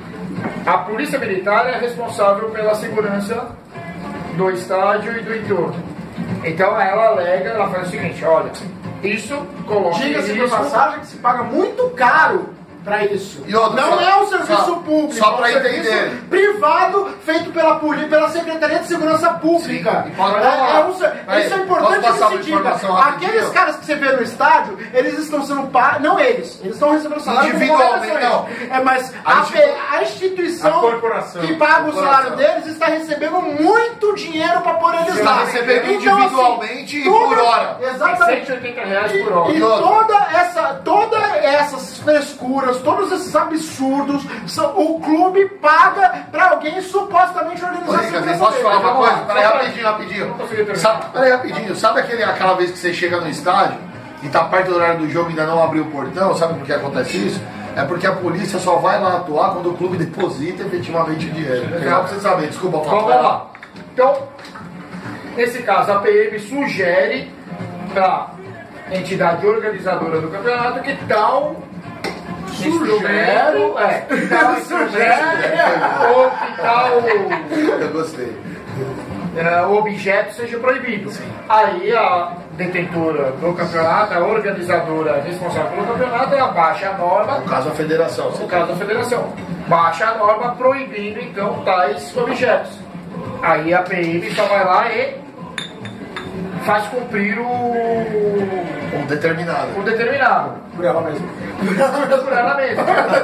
A Polícia Militar é responsável pela segurança do estádio e do entorno. Então ela alega, ela faz o seguinte, olha, isso coloca em Diga-se de risco- passagem que se paga muito caro pra isso. E outra, não só- é um serviço só- público, só é um pra serviço entender. privado feito pela polícia, pela Secretaria de Segurança Pública. Sim, e pode- É- é um ser- Peraí, isso é posso importante passar que uma se diga. informação rapidinho? Aqueles caras que você vê no estádio, eles estão sendo pagos, não eles, eles estão recebendo salário como Individualmente, qualquer pessoa. não. É, mas A a, institu- pe- a instituição A corporação. que paga o salário Corporação. deles está recebendo muito dinheiro para pôr eles Está lá. recebendo Então, individualmente e tudo- por hora. Exatamente. cento e oitenta reais por hora. E, e outra? toda essa, toda essas frescuras, todos esses absurdos, são- o clube paga pra alguém supostamente organizar Ô, a Ricardo, segurança posso dele. falar uma Vamos coisa? lá. Peraí, só pra- rapidinho, rapidinho. Não consegui terminar. Sabe, peraí, rapidinho. Sabe aquele, aquela vez que você chega no estádio e tá perto do horário do jogo e ainda não abriu o portão? Sabe por que acontece isso? É porque a polícia só vai lá atuar quando o clube deposita efetivamente o dinheiro. É só pra você saber, desculpa, Então, Paulo. vamos lá. Então, nesse caso, a P M sugere para entidade organizadora do campeonato, que tal Sugere, instrumento, é, que tal instrumento, ou que tal Eu gostei. é, o objeto seja proibido. Aí a detentora do campeonato, a organizadora responsável pelo campeonato, ela baixa a norma, No caso, a federação. no caso da federação, baixa a norma proibindo então tais objetos. Aí a P M só vai lá e faz cumprir o, Um determinado. o determinado. Por ela mesma. Por ela mesma.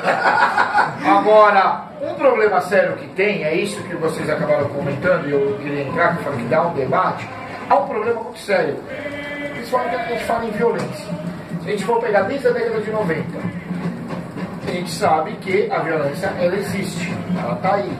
Agora, um problema sério que tem, é isso que vocês acabaram comentando, e eu queria entrar, que eu falei que dá um debate. Há um problema muito sério, principalmente quando a gente fala em violência. Se a gente for pegar desde a década de noventa, a gente sabe que a violência, ela existe, ela está aí.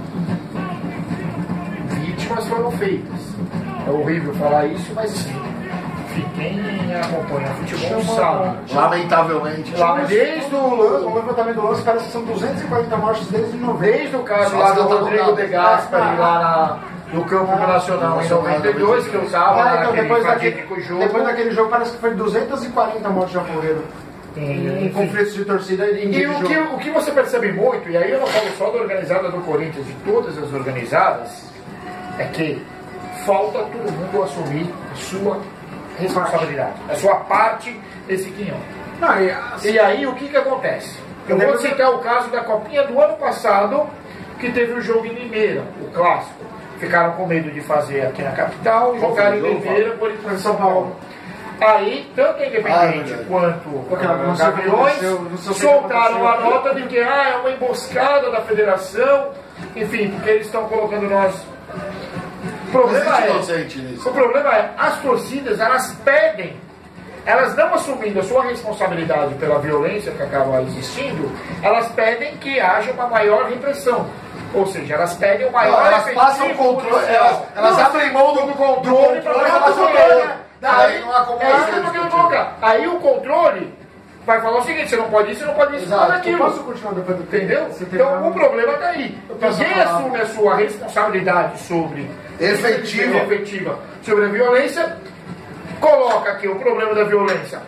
Vítimas foram feitas. É horrível falar isso, mas enfim, quem acompanha o futebol sabe. Lamentavelmente. Lá Desde o, lance, o levantamento do lance, parece que são duzentas e quarenta mortes desde novembro. Desde o caso Só lá que do eu tô Rodrigo bravo. de Gaspari, lá na, no campo nacional em noventa e dois, que eu estava Ah, então, naquele depois, daquele, fatídico jogo. depois daquele jogo, parece que foi duzentas e quarenta mortes já morreram. Em Enfim. conflitos de torcida e em E dia de o que, jogo. o que você percebe muito, e aí eu não falo só da organizada do Corinthians, de todas as organizadas, é que falta todo mundo assumir a sua responsabilidade, a sua parte desse quinhão. Não, e, assim, E aí o que que acontece? Eu Eu vou lembro- citar o caso da Copinha do ano passado, que teve o jogo em Limeira, o clássico. Ficaram com medo de fazer aqui na capital e Qual jogaram em foi o jogo, Limeira por em São Paulo. Aí, tanto a Ah, Independente verdade. quanto Porque não a sei o que Gaviões aconteceu, não sei o que soltaram a aconteceu. nota de que ah, é uma emboscada da federação, enfim, porque eles estão colocando nós. O problema Existe é, inocente nisso. o problema é, as torcidas, elas pedem, elas não assumindo a sua responsabilidade pela violência que acaba existindo, elas pedem que haja uma maior repressão. Ou seja, elas pedem o maior Elas efetivo passam o controle, policial. elas, elas Não, abrem mão do, do controle pra controle, falar elas do não controle. ganham. Daí não há como é isso você que eu tô querendo discutir. colocar. Aí o controle vai falar o seguinte, você não pode isso, você não pode isso, você não Exato. pode eu aquilo. posso continuar depois do Entendeu? Você teve Então uma- o problema está aí. posso Ninguém falar? assume a sua responsabilidade sobre Efetiva. efetiva sobre a violência, coloca aqui o problema da violência.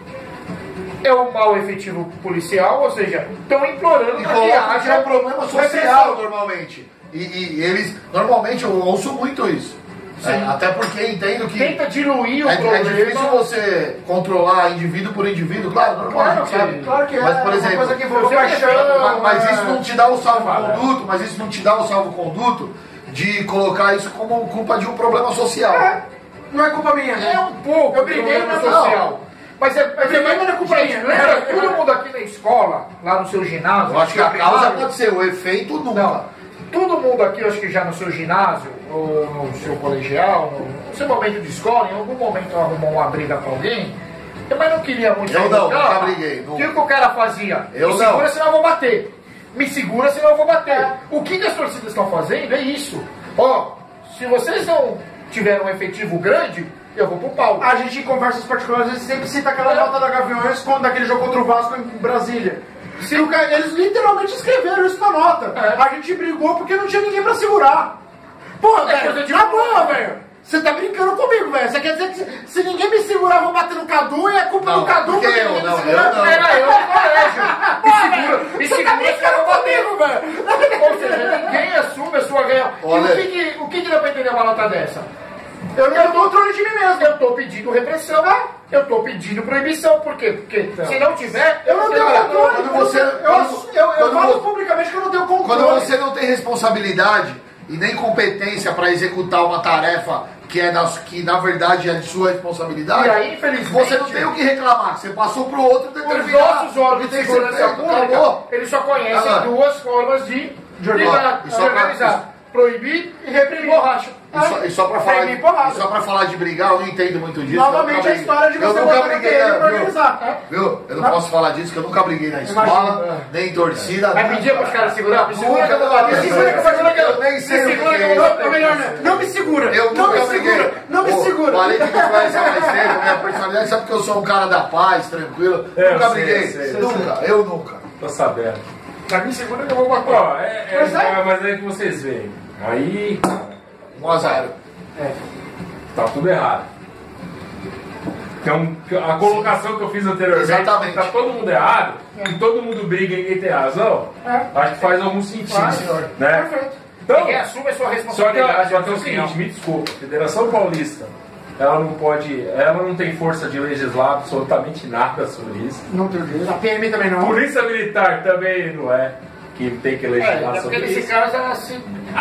É um mal efetivo policial, ou seja, estão implorando E para que coloca que haja é um problema social repressão. normalmente. E, e eles, normalmente eu ouço muito isso. Sim. É, até porque entendo que Tenta diluir o é, é problema. difícil você controlar indivíduo por indivíduo, claro, normal, Claro que- sabe? Claro que é, Mas, por uma exemplo, coisa que envolve eu sempre paixão. defendo, mas, mas é- isso não te dá o salvo-conduto, mas isso não te dá o salvo-conduto de colocar isso como culpa de um problema social. É, não é culpa minha, É né? um pouco Eu briguei, problema mas não. social. Mas é, mas briguei, é, mas não é culpa gente, minha. lembra, todo mundo aqui na escola, lá no seu ginásio, Eu acho que a causa primário, pode ser o efeito nunca. Não, todo mundo aqui, eu acho que já no seu ginásio, ou no seu colegial, no, no seu momento de escola, em algum momento arrumou uma briga com alguém, mas não queria muito Eu sair não, do carro. nunca briguei, O nunca. que, que o cara fazia? Eu Me não. segura, senão eu vou bater. Me segura, senão eu vou bater. O que, que as torcidas estão fazendo é isso. Ó, se vocês não tiverem um efetivo grande, eu vou pro pau. A gente em conversas particulares, a gente sempre cita aquela nota da Gaviões quando daquele jogo contra o Vasco em Brasília. Se o cara- eles literalmente escreveram isso na nota. É. A gente brigou porque não tinha ninguém pra segurar. Porra, É velho, coisa de na boa, boa, velho. velho. Você tá brincando comigo, velho. Você quer dizer que se, se ninguém me segurar, eu vou bater no Cadu e é culpa Não, do Cadu porque eu, ninguém não, me segura? eu não. Era eu no colégio. Me segura, me Você segura, tá senão eu brincando vou bater. comigo, velho. Ou seja, ninguém assume a sua ganha. E Olha- o que, que, o que, que dá pra entender uma nota dessa? Eu não tenho controle de mim mesmo. Eu tô pedindo repressão, eu tô pedindo proibição. Por quê? Porque se não tiver, Eu não tenho controle. Quando você- eu, eu, quando- eu, eu quando falo você- publicamente que eu não tenho controle. Quando você não tem responsabilidade e nem competência para executar uma tarefa que é da, que na verdade é de sua responsabilidade, E aí, infelizmente, você não tem o que reclamar, você passou para o outro os determinar nossos órgãos o que de tem que ser segurança feito, pública, acabou. eles só conhecem Agora- duas formas de, de, Agora, de e só pra- organizar. Proibir e reprimir. Borracha. E só, e só para falar, Peguei de- porrada. e só pra falar de brigar, eu não entendo muito disso. Novamente eu nunca a história de briguei. você Eu nunca botar na briguei, T V pra viu? organizar. Viu? Eu não posso falar disso, que eu nunca briguei na escola, Imagina. nem em torcida. Vai nada. pedir pros caras segurar? Me segura Nunca, que eu vou bater. eu Me segura que eu vou bater. Eu nem sei Me o que segura que é eu vou isso. bater. Ou melhor, né? Não me segura. Eu não nunca me briguei. segura. Não me Ô, segura. O Ale que me conhece há mais tempo, minha personalidade, sabe que eu sou um cara da paz, tranquilo. É, nunca eu sei, briguei. eu sei, eu nunca, eu nunca. Tô sabendo. Pra mim, segura que eu vou bater. Ó, é, é, Mas é- mas é que vocês veem. Aí, cara, um a zero. tá tudo errado. Então, a colocação que eu fiz anteriormente, Exatamente. tá todo mundo errado, e todo mundo briga e ninguém tem razão, É. acho que faz algum sentido. Claro, senhor. Né? Perfeito. Então, Ninguém assume a sua só que, responsabilidade. só que é o na opinião. seguinte, me desculpa, a Federação Paulista, ela não pode, ela não tem força de legislar absolutamente nada sobre isso. Não tem jeito. A P M também não. Polícia Militar também não é, que tem que É, legislar é sobre porque nesse isso. caso ela se.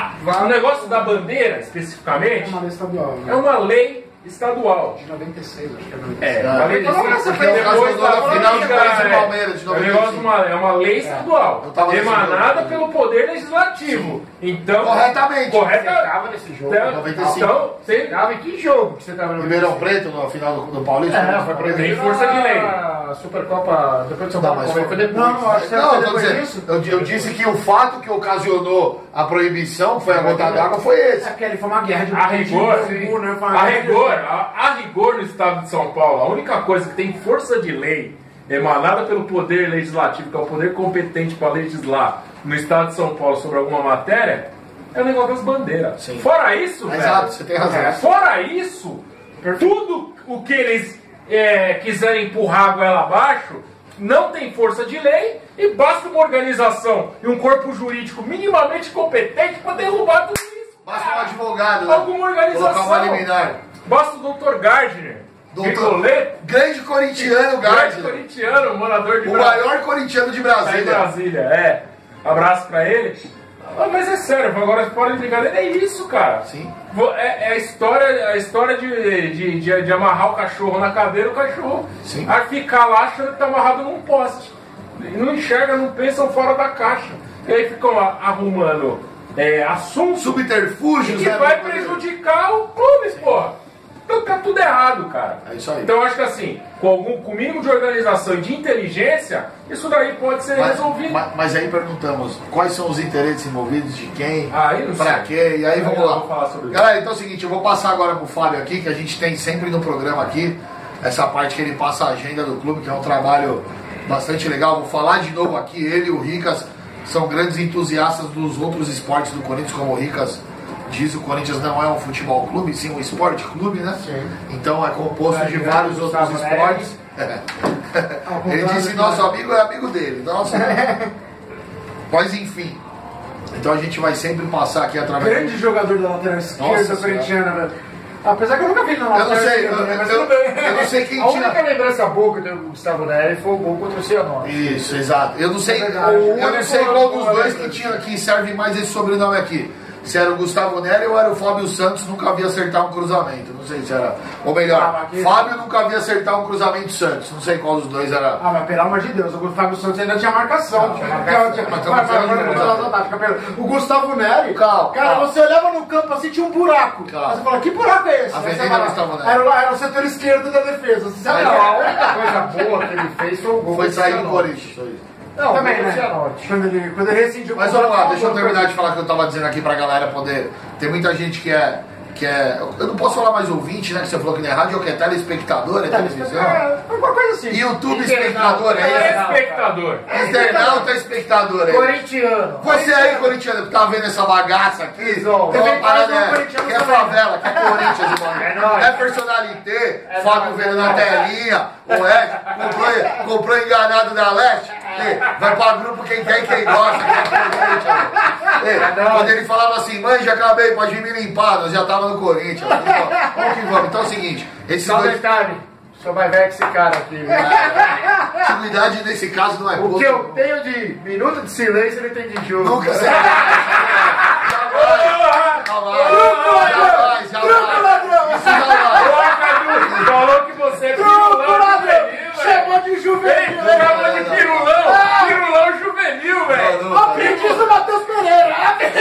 O negócio da bandeira, É especificamente, uma lei estadual, é né? uma lei estadual. De noventa e seis, acho que é noventa e seis. É, uma lei Então, depois porque é o caso do- da final de Corinthians e Palmeiras de é, um negócio de uma- é uma lei estadual, Eu tava emanada nesse pelo Poder Legislativo. Então, Corretamente. Correta, Você tava nesse jogo. então, noventa e cinco. então, você Tava em que jogo que você tava no Ribeirão Preto, no final do, do Paulista. É, foi Tem proibido força de lei. a Supercopa depois de São Não, Paulo. mas Foi, foi- foi depois. Não, não, acho que Não, foi eu, tô depois dizendo, disso. eu, eu disse que o fato que ocasionou a proibição foi a gota d'água, foi esse. É que ali foi uma guerra de A rigor, de bambu, né? Foi uma a guerra de- rigor, a, a rigor no estado de São Paulo, a única coisa que tem força de lei emanada pelo poder legislativo, que é o poder competente para legislar no estado de São Paulo sobre alguma matéria, é o negócio das bandeiras. Sim. Fora isso, velho, Exato, você tem razão. é, fora isso, tudo o que eles é, quiserem empurrar a goela abaixo não tem força de lei e basta uma organização e um corpo jurídico minimamente competente para derrubar tudo isso. Basta um advogado, né? Alguma organização. Colocar uma liminar. Basta o doutor Gardner. Doutor- Rigoletto, Grande corintiano, grande Gardner. corintiano, morador de O Brasília. maior corintiano de Tá em Brasília. Brasília, é. Abraço pra ele. Ah, mas é sério, agora pode brigar. É isso, cara. Sim. Vo- É, é a história, a história de, de, de, de amarrar o cachorro na cadeira, o cachorro Sim. a ficar lá achando que tá amarrado num poste. E não enxerga, não pensam fora da caixa. E aí ficam a- arrumando é, assuntos Subterfúgios, que né? vai prejudicar o clube, porra. Então tá tudo errado, cara. É isso aí. Então eu acho que assim, com, algum, com o mínimo de organização e de inteligência, isso daí pode ser Mas, resolvido. mas- mas aí perguntamos quais são os interesses envolvidos, de quem, Aí não pra sei. quê, e aí Eu vamos não lá. vou falar sobre isso. Galera, então é o seguinte, eu vou passar agora pro Fábio aqui, que a gente tem sempre no programa aqui, essa parte que ele passa a agenda do clube, que é um trabalho bastante legal. Vou falar de novo aqui, ele e o Ricas são grandes entusiastas dos outros esportes do Corinthians, como o Ricas diz, o Corinthians não é um futebol clube, sim um esporte clube, né? Sim. Então é composto de É, vários é, outros Gustavo esportes. Ele disse nosso amigo é amigo dele. Nossa. Mas enfim. Então a gente vai sempre passar aqui através Grande jogador da lateral esquerda Senhora. corintiana, velho. Apesar que eu nunca vi ele na Eu lateral não sei, esquerda, eu, né? Mas eu- tudo bem. eu não sei quem A única tinha. lembrança boa que eu tenho do Gustavo Neri foi o gol contra o Cianorte. Isso, exato. Eu não sei, É verdade. eu não Único sei qual dos gol, dois né? que tinha que serve mais esse sobrenome aqui. Se era o Gustavo Neri ou era o Fábio Santos, nunca havia acertar um cruzamento. Não sei se era. Ou melhor, Ah, mas que- Fábio nunca havia acertar um cruzamento Santos. Não sei qual dos dois era. Ah, mas pelo amor de Deus, o Fábio Santos ainda tinha marcação. Tinha marcação. Tinha- Mas Mas- mas- estamos mas- falando de mas- Gustavo. mas- mas- mas- O Gustavo Neri, Calma, cara, calma. você olhava no campo assim, tinha um buraco. Calma. Aí você fala, que buraco é esse? Aí Avenida você fala, Gustavo Neri. Era, lá- era o setor esquerdo da defesa. Você sabe? Aí- Não, a única coisa boa que ele fez foi o gol Foi contra o sair do Cianorte. Corinthians. foi isso. Não, Também, gol contra o né? Cianorte. Quando ele, quando ele rescindiu Mas o vamos lá, contrato, deixa eu o- terminar de falar o que eu tava dizendo aqui pra galera poder. Tem muita gente que é. Que é eu não posso falar mais ouvinte, né? Que você falou que não é rádio, ou que é telespectador, é televisão. É, alguma coisa assim. YouTube espectador, é isso? É espectador. Internauta espectador aí. Corintiano. Você aí, corintiano, que tá vendo essa bagaça aqui, Zão. tem uma Também parada, faz um é, corintiano que é também. favela, que é Corinthians, mano. É nóis. É personalité, Fábio vendo na telinha, o Ed comprou, comprou enganado da Leste, e vai pra grupo quem quer e quem gosta. Que é Corinthians. E, quando ele falava assim, mãe, já acabei, pode vir me limpar, nós já tava no Corinthians. Vamos que vamos. Então é o seguinte, esses Só dois. detalhe, só vai ver com esse cara aqui. viu? Antiguidade nesse caso não é O pouco. que eu tenho de minuto de silêncio, ele tem de jogo. Nunca será. Jamais. Jamais. Jamais. Jamais. Isso jamais. Ô, Cadu, falou que você é pirulão juvenil, Chamou velho. de juvenil. Ei, chamou de pirulão. Pirulão juvenil, velho. Não, não, Aprendiz do Matheus Pereira.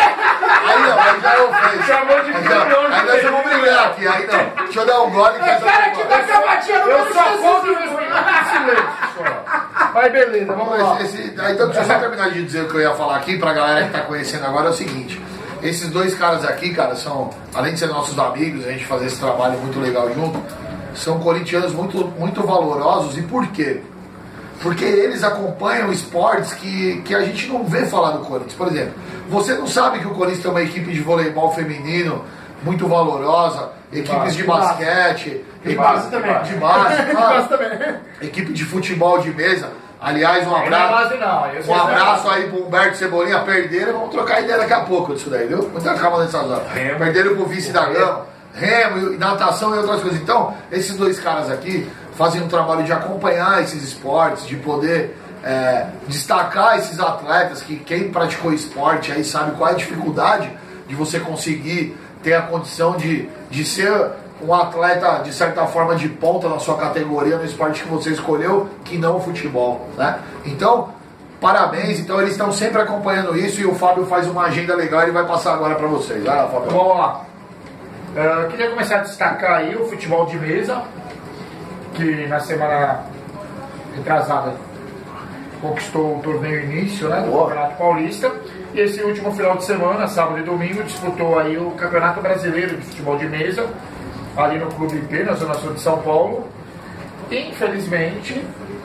Aí não, aí já é ofensa. Chamou de Aí já- pirulão Aí nós vamos juvenil. brigar aqui, aí não. Deixa eu dar um gole que essa Cara que tá cavatinha no Eu meio só do conto Jesus. os minutos de silêncio só. Mas beleza, vamos lá. Esse- esse- aí, então, deixa eu só terminar de dizer o que eu ia falar aqui pra galera que tá conhecendo agora é o seguinte. Esses dois caras aqui, cara, são, além de ser nossos amigos, a gente fazer esse trabalho muito legal junto, são corintianos muito, muito valorosos. E por quê? Porque eles acompanham esportes que, que a gente não vê falar do Corinthians. Por exemplo, você não sabe que o Corinthians tem uma equipe de voleibol feminino muito valorosa, equipes de basquete, De base também. de base, De claro, base também. equipe de futebol de mesa. Aliás, um Não é base abraço, não. Eu sei um que é abraço base. aí pro Humberto Cebolinha, perderam, vamos trocar ideia daqui a pouco disso daí, viu? Muita calma nessas horas. Perderam pro vice da Gama, remo, e natação e outras coisas. Então, esses dois caras aqui fazem um trabalho de acompanhar esses esportes, de poder é, destacar esses atletas, que quem praticou esporte aí sabe qual é a dificuldade de você conseguir ter a condição de, de ser um atleta, de certa forma, de ponta na sua categoria, no esporte que você escolheu, que não o futebol, né? Então, parabéns. Então, eles estão sempre acompanhando isso e o Fábio faz uma agenda legal e ele vai passar agora para vocês. Vai lá, Fábio. Vamos lá. Eu queria começar a destacar aí o futebol de mesa, que na semana retrasada conquistou o torneio início, né, do Boa. Campeonato Paulista. E esse último final de semana, sábado e domingo, disputou aí o Campeonato Brasileiro de Futebol de Mesa, ali no Clube P, na Zona Sul de São Paulo. Infelizmente,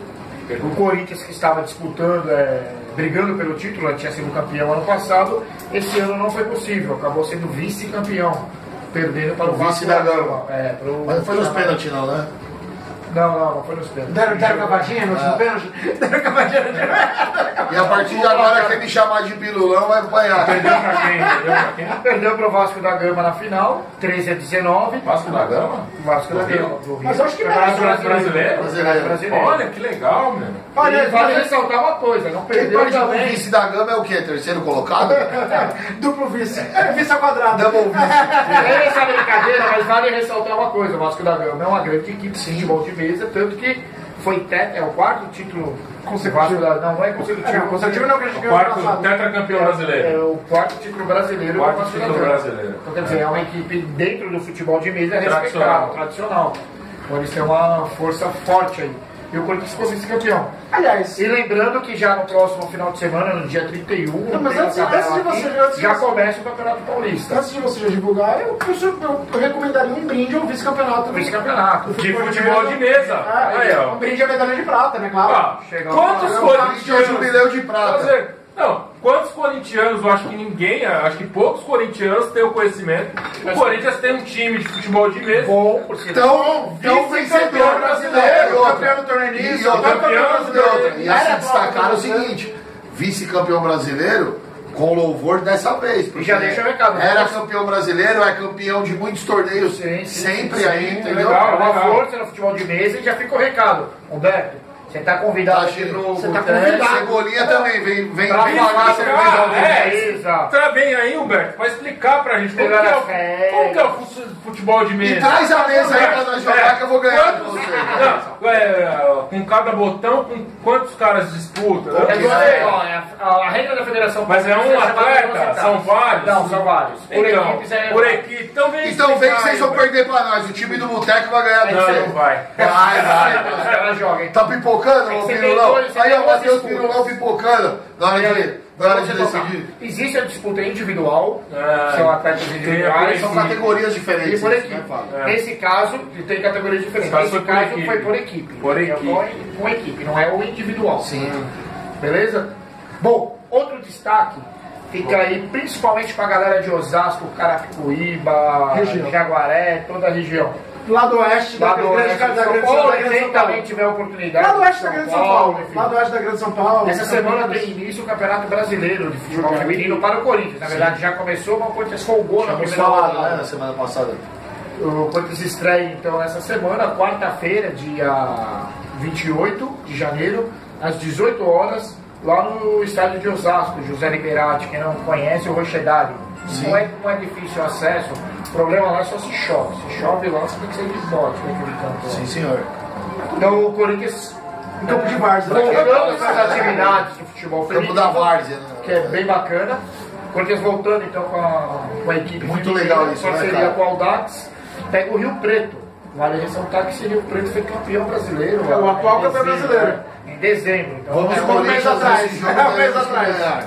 o Corinthians, que estava disputando, é, brigando pelo título, tinha sido campeão ano passado, esse ano não foi possível, acabou sendo vice-campeão, perdendo para o Vice Vasco da da Gama. Gama. É, pro... Mas não foi nos pênaltis não, né? Não, não, não foi nos pênaltis. Deram, deram cavadinha no último pênalti? Deram cavadinha no último E a partir de agora, quem me chamar de pilulão vai apanhar. Perdeu pra quem? Perdeu pra quem? Perdeu para o Vasco da Gama na final, treze a dezenove. Vasco da Gama? Vasco da Do Rio? Gama. do Rio. Mas eu acho que Campeonato merece, brasileiro. Brasileiro. brasileiro. Olha que legal, meu. Olha, E vale ressaltar uma coisa, não Quem perdeu perde pro também. vice da Gama é o quê? Terceiro colocado? Duplo vice. É, vice ao quadrado. Double vice. É essa brincadeira, mas vale ressaltar uma coisa, o Vasco da Gama é uma grande equipe de futebol de mesa, tanto que foi te- é o quarto título consecutivo, da, não, não é consecutivo, Não, consecutivo não, que a gente O ganhou ano quarto passado. tetracampeão é, brasileiro. é o quarto título brasileiro Quarto do Vasco da título Gama. brasileiro. Então quer dizer, é uma equipe dentro do futebol de mesa Tradicional. respeitada, tradicional. Então eles têm uma força forte aí. E o Corinthians ficou vice-campeão. Aliás, E lembrando que já no próximo final de semana, no dia trinta e um, Não, mas tem a antes- tabela antes de você- aqui, antes de já você- começa o Campeonato Paulista. antes de você já divulgar, eu, eu, eu, eu recomendaria um brinde ao vice-campeonato. Vice-campeonato. De futebol de mesa. Ah, Aí, um ó. brinde à medalha de prata, né? Claro. Ah, Chega quantos lá. É o corintianos... jubileu de prata. Fazer- Não, quantos corintianos, eu acho que ninguém, acho que poucos corintianos têm o conhecimento. O Corinthians tem um time de futebol de mesa. Bom, por sinal. Então, então vencedor brasileiro. E outra. Campeão do torneio E início, outra, campeão e brasileiro. outra. E assim Era destacaram o prova, seguinte: vice-campeão brasileiro com louvor dessa vez. porque já deixa o recado. Era campeão brasileiro, é campeão de muitos torneios Sim, sim, sempre sim, aí, sim, entendeu? legal. É uma força no futebol de mesa e já fica o recado. Humberto, você está convidado Tá aqui cheio. pro Você tá pro convidado. teste. Cebolinha também, vem, vem, Pra vem falar pagar a sobre cerveja ao a- vivo. é, exato. Tá bem aí, Humberto, pra explicar pra gente como que Pegar é, as o, regras. como que é o fu- futebol de mesa. E traz a mesa aí pra nós jogar que eu vou ganhar de Quantos- você. Não, é, com cada botão, com quantos caras disputam? né? É Ok. igual, é, ó, é a, a regra da Federação Mas é um Paulista chamada atleta? velocidade. São vários? Não, são vários. Por Então, equipes é... por equipe. Então vem Então vem que explicar vocês aí, vão Humberto. perder pra nós. O time do Boteco vai ganhar de Não, vocês. não vai. Vai, Os vai. caras jogam. Tá pipocando, Tem ô que ser Pirulão? dois, Aí, ó, tem Matheus dois Pirulão pipocando. Na hora de, na hora de decidir. Existe a disputa individual, Ah, que são atletas tem a individuais. São Sim. categorias E diferentes. por né, equipe. Fábio? É. Nesse caso, tem categorias diferentes. Esse caso Nesse foi por caso equipe. foi por equipe. Por entendeu? equipe. Com, com equipe, não é o individual. Sim. Beleza? Bom, outro destaque fica aí principalmente pra galera de Osasco, Carapicuíba, Região. Jaguaré, toda a região. Lado oeste da Lá do grande oeste de da São grande Paulo, da grande quem São Paulo. também tiver oportunidade. Lado oeste da grande São Paulo. enfim. Lado oeste da grande São Paulo. Essa semana tem início o Campeonato Brasileiro de Futebol Sim. Feminino para o Corinthians. Na verdade, já começou, mas o Corinthians folgou na Tínhamos primeira falado, né, rodada. na semana passada. O Corinthians estreia então nessa semana, quarta-feira, dia vinte e oito de janeiro, às dezoito horas, lá no estádio de Osasco, José Liberati. Quem não conhece, o Rochedário. Não é, não é difícil o acesso, o problema lá é só se chove. Se chove lá, você tem que sair de bote naquele campo lá. Sim, senhor. Então o Corinthians, Em campo de várzea. voltando para as atividades do futebol Campo feminino, da Várzea. né? que é bem bacana. O Corinthians voltando então com a, com a equipe Muito feminina, legal isso, né, parceria cara? com o Audax, pega o Rio Preto. Vale ressaltar que esse Rio Preto foi campeão brasileiro. É o lá, atual em campeão dezembro, brasileiro. né? Em dezembro. Então, Vamos é no um mês Corinthians atrás. nesse jogo. É um mês teremos que atrás. ganhar.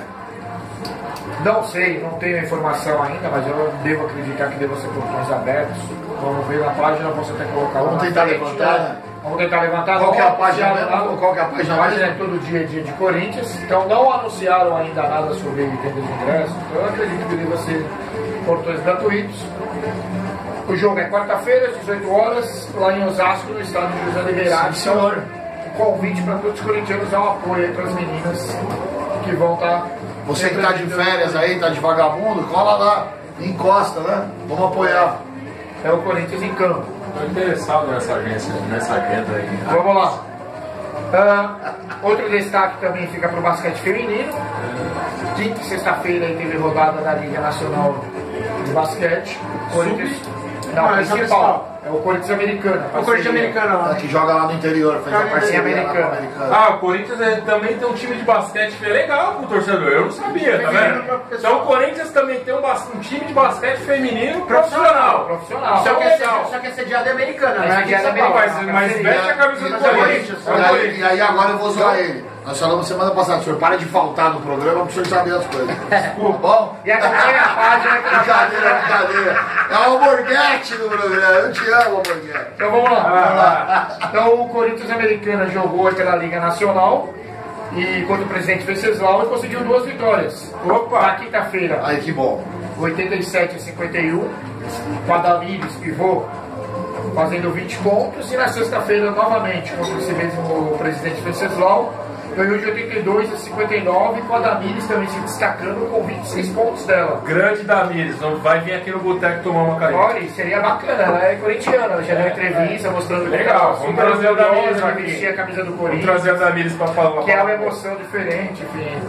Não sei, não tenho a informação ainda, mas eu devo acreditar que deva ser portões abertos. Vamos ver na página, posso até colocar Vamos lá na tentar frente, levantar, né? né? Vamos tentar levantar. Qual não que é a anunciaram página nada. mesmo? Qual que é a página A página é mesmo? todo dia, dia de Corinthians. Então não anunciaram ainda nada sobre venda de ingressos. Então eu acredito que deva ser portões gratuitos. O jogo é quarta-feira, às dezoito horas, lá em Osasco, no estádio José Liberati. Sim, senhor. Um convite para todos os corintianos dar um apoio aí para as meninas que vão estar. Você que tá de férias aí, tá de vagabundo, cola lá, encosta, né? Vamos apoiar. É o Corinthians em campo. Estou interessado nessa agência, nessa agenda aí. Vamos lá. Uh, outro destaque também fica para o basquete feminino. Quinta e sexta-feira aí teve rodada da Liga Nacional de Basquete. Corinthians. Não, Ah, essa principal. É o Corinthians americano. O Corinthians americano lá. Que joga lá no interior, fez a parceria americana. lá com a americana. Ah, o Corinthians é- também tem um time de basquete que é legal pro torcedor. Eu não sabia, tá vendo? Então o Corinthians também tem um, bas- um time de basquete feminino profissional. Profissional. Só que, é, legal. só que é sediada americana, É né? sediada Aqui em São Paulo. Mas, mas veste a camisa do Mas é Corinthians. Corinthians. É o E aí, Corinthians. e aí agora eu vou zoar ele. Nós falamos semana passada, o senhor para de faltar no programa pro senhor saber as coisas. Tá bom? E acompanha a página que Brincadeira, brincadeira. É o Alborguete no programa. Eu te amo, Alborguete. Então vamos lá. Então o Corinthians Americana jogou pela Liga Nacional e contra o presidente Venceslau e conseguiu duas vitórias. Opa! Na quinta-feira, Aí que bom. oitenta e sete a cinquenta e um, com a Damires pivô fazendo vinte pontos, e na sexta-feira novamente contra esse mesmo presidente Venceslau ganhou de oitenta e dois a cinquenta e nove, com a Damires também se destacando com vinte e seis pontos dela. Grande Damires, não vai vir aqui no boteco tomar uma carinha. Olha, seria bacana, ela é corintiana, ela já deu entrevista mostrando Legal, vamos trazer a Damires aqui. vestir a camisa do Vamos Corinthians, trazer a Damires pra falar. que é uma emoção diferente, enfim.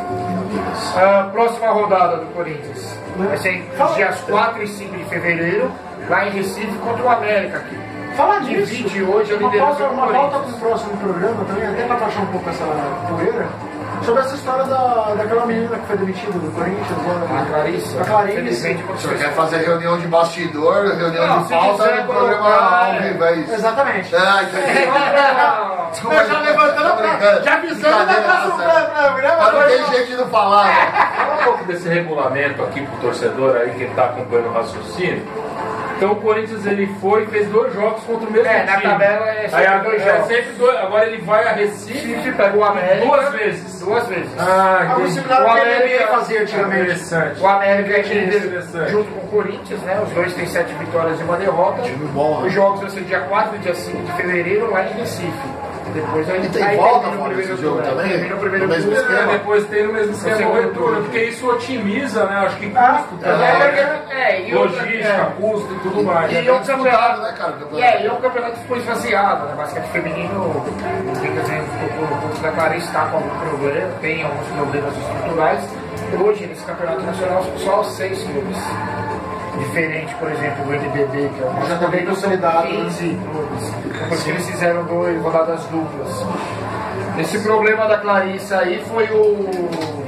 A próxima rodada do Corinthians vai ser em dias quatro e cinco de fevereiro, lá em Recife, contra o América aqui. Fala disso. Divide hoje a Uma liderança pauta, do uma pauta Corinthians. pro próximo programa também, até pra baixar um pouco essa poeira, sobre essa história da, daquela menina que foi demitida do Corinthians. A A, Clarissa, a Clarice. infelizmente, O senhor quer fazer reunião de bastidor, reunião Não, de se pauta quiser no programa colocar, ao vivo, é isso? Exatamente. Ah, entendi. Desculpa, Eu já levantando tô pra- brincando. já avisando Brincadeira, da tá próxima certo. programa, Mas não mas tem não- jeito de não falar, né? Fala um pouco desse regulamento aqui pro torcedor aí que tá acompanhando o raciocínio. Então o Corinthians ele foi e fez dois jogos contra o mesmo É, time. na tabela é sempre Aí, a- dois é jogos. sempre dois. Agora ele vai a Recife Recife pega o América duas vezes. Duas vezes. Ah, Algo entendi. similar O ao que a N B A América- fazia antigamente. Interessante. O América é líder Interessante. junto com o Corinthians, né? Os dois têm sete vitórias e uma derrota. Time bom, né? Os jogos vão ser dia quatro e dia cinco de fevereiro lá em Recife. Depois aí, E tem aí volta termina o fora primeiro desse jogo turno, também? termina o primeiro No mesmo turno. É, esquema? depois tem no mesmo esquema segundo o retorno, turno. porque isso otimiza, né? Acho que Ah, custo É, também, porque- né? é, e outra- Logística, é. custo e tudo mais. E É é bem um disputado, campeonato, né, cara, o campeonato. e é, e é um campeonato que foi esvaziado, né? Basquete feminino, o Lucas por conta da Clarice está com algum problema, tem alguns problemas estruturais. Hoje, nesse campeonato nacional, são só seis clubes. Diferente, por exemplo, do N B B, que é o Já tá bem consolidado, né? quinze clubes. Porque eles fizeram dois rodadas duplas. Esse problema da Clarissa aí foi o.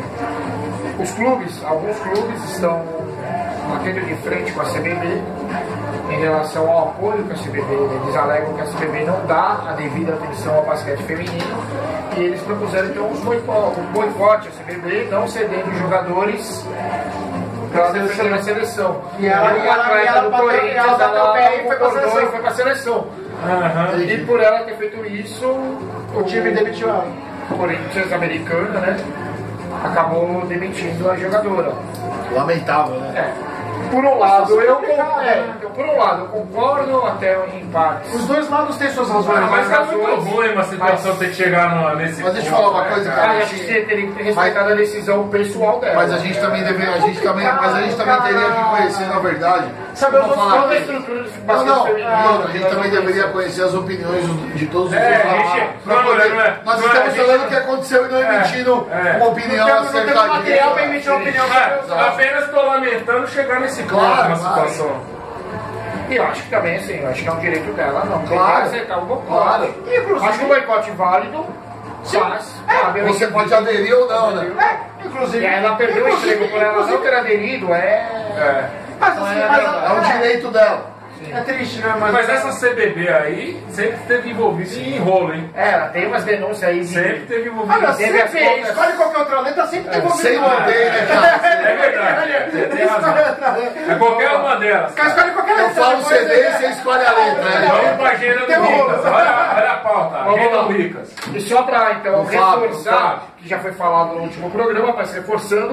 Os clubes, alguns clubes estão batendo de frente com a C B B em relação ao apoio que a C B B, eles alegam que a C B B não dá a devida atenção ao basquete feminino e eles propuseram então um boicote, um boicote à C B B, não cedendo jogadores para defender a seleção. E ela- uma e ela- atleta e ela do bateu- Corinthians, ela bateu ela o pé e foi pra concordou seleção. e foi para a seleção. Aham. E por ela ter feito isso, O time demitiu ela. o Corinthians americana, né? Acabou demitindo a jogadora. Lamentável, né? É. Por um lado, eu, complicado, é, né? então, por um lado, eu concordo até em partes. Os dois lados têm suas razões. Ah, mas é razões, muito ruim uma situação mas- ter que chegar no, nesse Mas deixa eu ponto, falar uma né, coisa, cara? Ah, cara. acho que você teria que ter respeitado a decisão pessoal dela. Mas a gente também deve, a gente também, mas a gente também teria que conhecer, na verdade. Saber vamos os falar Toda a aqui. estrutura de Não, basquete não, feminino, e outra, a gente né? também deveria conhecer as opiniões de todos os É, dois a gente- lados, pra não, poder- não é- Nós não é, estamos a gente- falando o que aconteceu e não É, emitindo é. uma opinião Não temos- não temos acertadinha. material pra emitir uma opinião. É, apenas estou lamentando chegar nesse ponto Claro, na claro. situação. E eu acho que também, assim, eu acho que é um direito dela, não. Tem Claro. que aceitar o boicote. Claro. Inclusive- Acho que o boicote válido, mas... sabe, eu Você entendi. pode aderir ou não, né? É, inclusive. E aí ela perdeu o emprego por ela não ter aderido, é... É. Mas Não assim, é mas verdade. É um direito dela. é triste, né? Mas, Mas essa C B B aí sempre esteve envolvida em enrolo, hein? É, ela tem umas denúncias aí de... Sempre teve envolvida. Olha, teve as sempre, contas- escolhe qualquer outra letra, sempre tem envolvido Sem com ela. mantém, né, cara? É verdade. Você tem razão. É qualquer uma delas. Cara, escolhe qualquer Eu letra. falo o depois C D ele- e você escolhe a letra. né? Vamos pra agenda Tem do um Ricas. rolo. Olha, olha a pauta. Vamos Agenda lá. do Ricas. E só para então O Fábio, o reforçar, Fábio. que já foi falado no último programa, mas reforçando,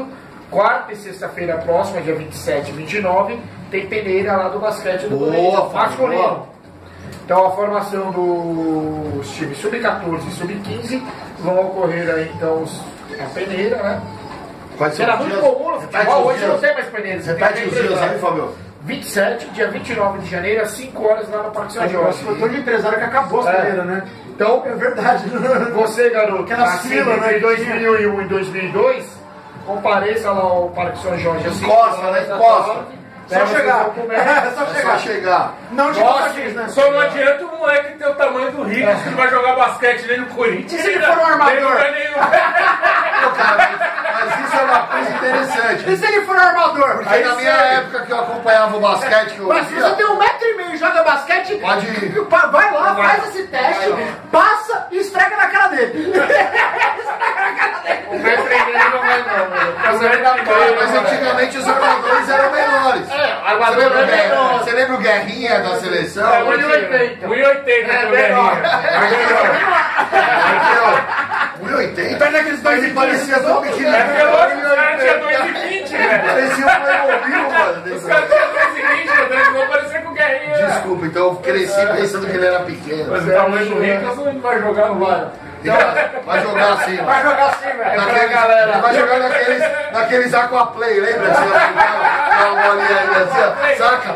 quarta e sexta-feira próxima, dia vinte e sete e vinte e nove, tem peneira lá do basquete do Corinthians, masculino. Então a formação dos times sub quatorze e sub quinze vão ocorrer aí então os, a peneira, né? Era muito dias, comum no futebol, hoje não tem mais peneira. Você tá de os dias aí, Fabio? vinte e sete, dia vinte e nove de janeiro, às cinco horas lá no Parque São Jorge. Foi todo de empresário que acabou a peneira, né? Então, é verdade. Você, garoto, que era fila, né? Em dois mil e um e dois mil e dois, compareça lá ao Parque São Jorge. Encosta, né? Encosta. Só chegar. É só chegar. É só chegar. Não de Nossa, né? Só não adianta o moleque ter o tamanho do Rico, que vai jogar basquete nem no Corinthians. E se ele for um armador? Pô, cara, mas isso é uma coisa interessante. E se ele for um armador? Porque aí na minha sério. época que eu acompanhava o basquete, que eu Mas se você tem um metro e meio e joga basquete, pode ir. Vai lá, vai. faz esse teste, passa e esfrega na cara dele. Esfrega na cara dele. O metro e meio não vai não. Mas antigamente os armadores eram menores. Armador você, lembra, é menor. Você lembra o Guerrinha da seleção? É um e oitenta. um e oitenta é menor. um e oitenta? Pega aqueles dois e parecia tão pequenininho. É porque lógico, os caras tinham dois e vinte, velho. Parecia um Playmobil, mano. Os caras tinham dois e vinte, eu vou parecer com o Guerrinha. Desculpa, então eu cresci pensando que ele era pequeno. Mas o tamanho do Rico não vai jogar, não vai. Então, vai jogar assim, mano. Vai jogar assim, velho. Naqueles, galera. Vai jogar naqueles, naqueles Aquaplay, lembra? Assim, ó, uma bolinha ali, assim, ó, saca?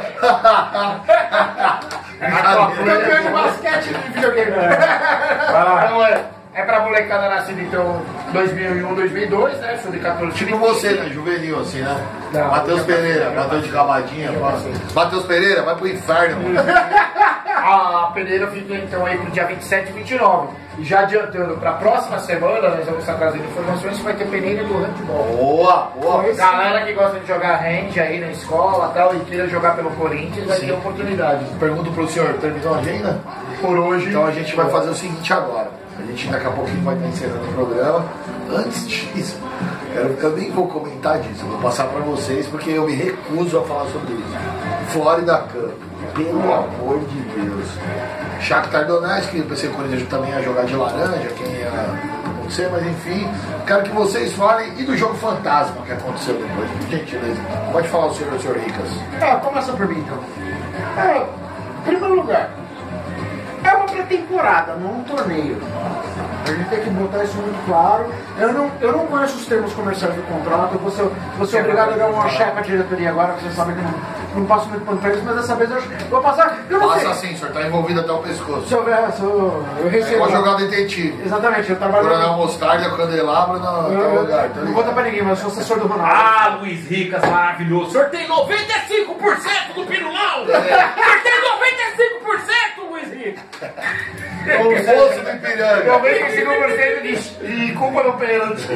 Campeão de basquete de videogame. Então é, é pra molecada nascida então dois mil e um, dois mil e dois, né? Sub quatorze. Tipo você, né? Juvenil, assim, né? Matheus Pereira, bateu de cavadinha. Matheus Pereira, vai pro inferno, mano. A peneira fica então aí pro dia vinte e sete e vinte e nove. E já adiantando para a próxima semana, nós vamos estar trazendo informações que vai ter peneira do handball. Boa, boa. Então, galera que gosta de jogar hand aí na escola tal, e queira jogar pelo Corinthians, vai Sim. ter oportunidade. Pergunto pro senhor, terminou a agenda? Por hoje. Então a gente vai fazer o seguinte agora. A gente daqui a pouquinho vai estar encerrando o programa. Antes disso, eu, eu nem vou comentar disso, eu vou passar para vocês porque eu me recuso a falar sobre isso. Florida Cup, pelo amor de Deus. Shakhtar Donetsk, que eu pensei que o Corinthians também ia jogar de laranja, quem ia acontecer, mas enfim, quero que vocês falem e do jogo fantasma que aconteceu depois, por gentileza. Pode falar o senhor, o senhor Ricas. É, começa por mim então. É, em primeiro lugar, é uma pré-temporada, não um torneio. A gente tem que botar isso muito claro. Eu não, eu não conheço os termos comerciais do contrato, eu vou ser, vou ser obrigado a dar uma chefe à diretoria agora, porque vocês sabem que eu não, não passo muito pano pra isso, mas dessa vez eu vou passar. Eu não Passa sei. assim, o senhor tá envolvido até o pescoço. Se eu ver, se eu, eu recebo. Vou jogar detetive. Exatamente, eu trabalho. Coronel Mostarda, Candelabro no Eu, lugar. eu, não vou dar pra ninguém, mas eu sou assessor do Ronaldo. Ah, Luiz Ricas, maravilhoso. O senhor tem noventa e cinco por cento do Pirulão. O senhor tem noventa e cinco por cento, Luiz Ricas. O fosso do Ipiranga. noventa e cinco por cento de, de culpa no pênalti.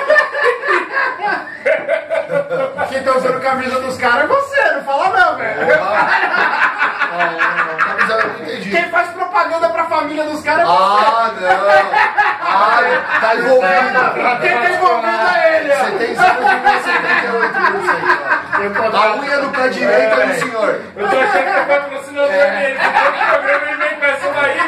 Quem tá usando camisa dos caras é você, não fala não, velho. Camisa eu não entendi. Quem faz propaganda pra família dos caras é você. Ah, não. Ah, tá envolvido. Quem tá envolvido é ele, ó. Você tem cento e setenta e oito mil aí, ó. A unha do pé direito é do senhor. Eu tô achando que é patrocinador dele. Todo programa ele vem com essa daí,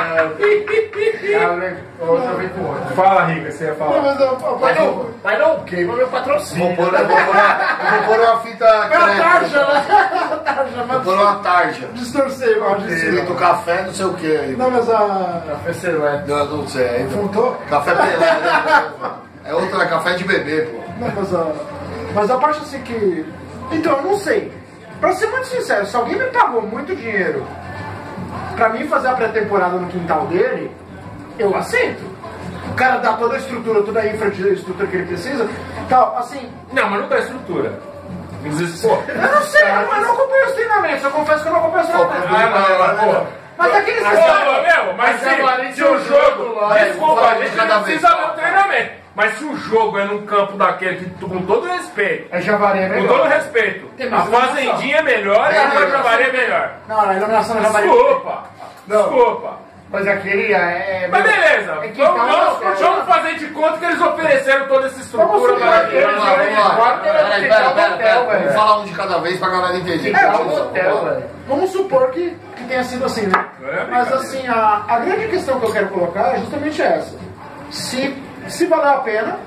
velho. Outra vez pro outro. Fala, Rica, você ia falar. Mas eu, eu, Mas não, mas não queima meu patrocínio. Vou pôr, eu vou pôr uma, eu vou pôr uma fita é a tarja, crédito. né? A tarja, Vou mas pôr uma tarja. distorcer, ó, distorcer. Escrito café, não sei o que. Não, mas a... Café Celeste. Não, não sei. Voltou? Café pelado. Né? É outra, é café de bebê, pô. Não, mas a... Mas a parte assim que... Então, eu não sei. Pra ser muito sincero, se alguém me pagou muito dinheiro pra mim fazer a pré-temporada no quintal dele, eu aceito. O cara dá toda a estrutura, toda a infraestrutura que ele precisa, tal, assim... Não, mas não dá estrutura. Pô, eu não sei, eu não acompanho os treinamentos, eu confesso que eu não acompanho os treinamentos. Ah, não, pô. Mas aqueles Mas, meu, mas se, se o jogo... Desculpa, a gente não precisa ver o treinamento. Mas se o jogo é num campo daquele, que, com todo respeito, É Javaré é com melhor. todo respeito, Tem a mais Fazendinha é melhor e a melhor. Javaré é melhor. Não, a iluminação do Javaré... Desculpa, Não. desculpa. Mas aquele é. Mas beleza, É que vamos, tá vamos, no- vamos fazer de conta que eles ofereceram toda essa Vamos estrutura subir maravilhosa. Vamos lá, vamos lá. Quarto era Peraí, ficar pera, no pera, hotel, pera. velho. Vamos falar um de cada vez pra galera entender. Ficar no Vamos lá. hotel, velho. Vamos supor que, que tenha sido assim, né? Não é Mas brincadeira. assim, a, a grande questão que eu quero colocar é justamente essa. Se, se valer a pena,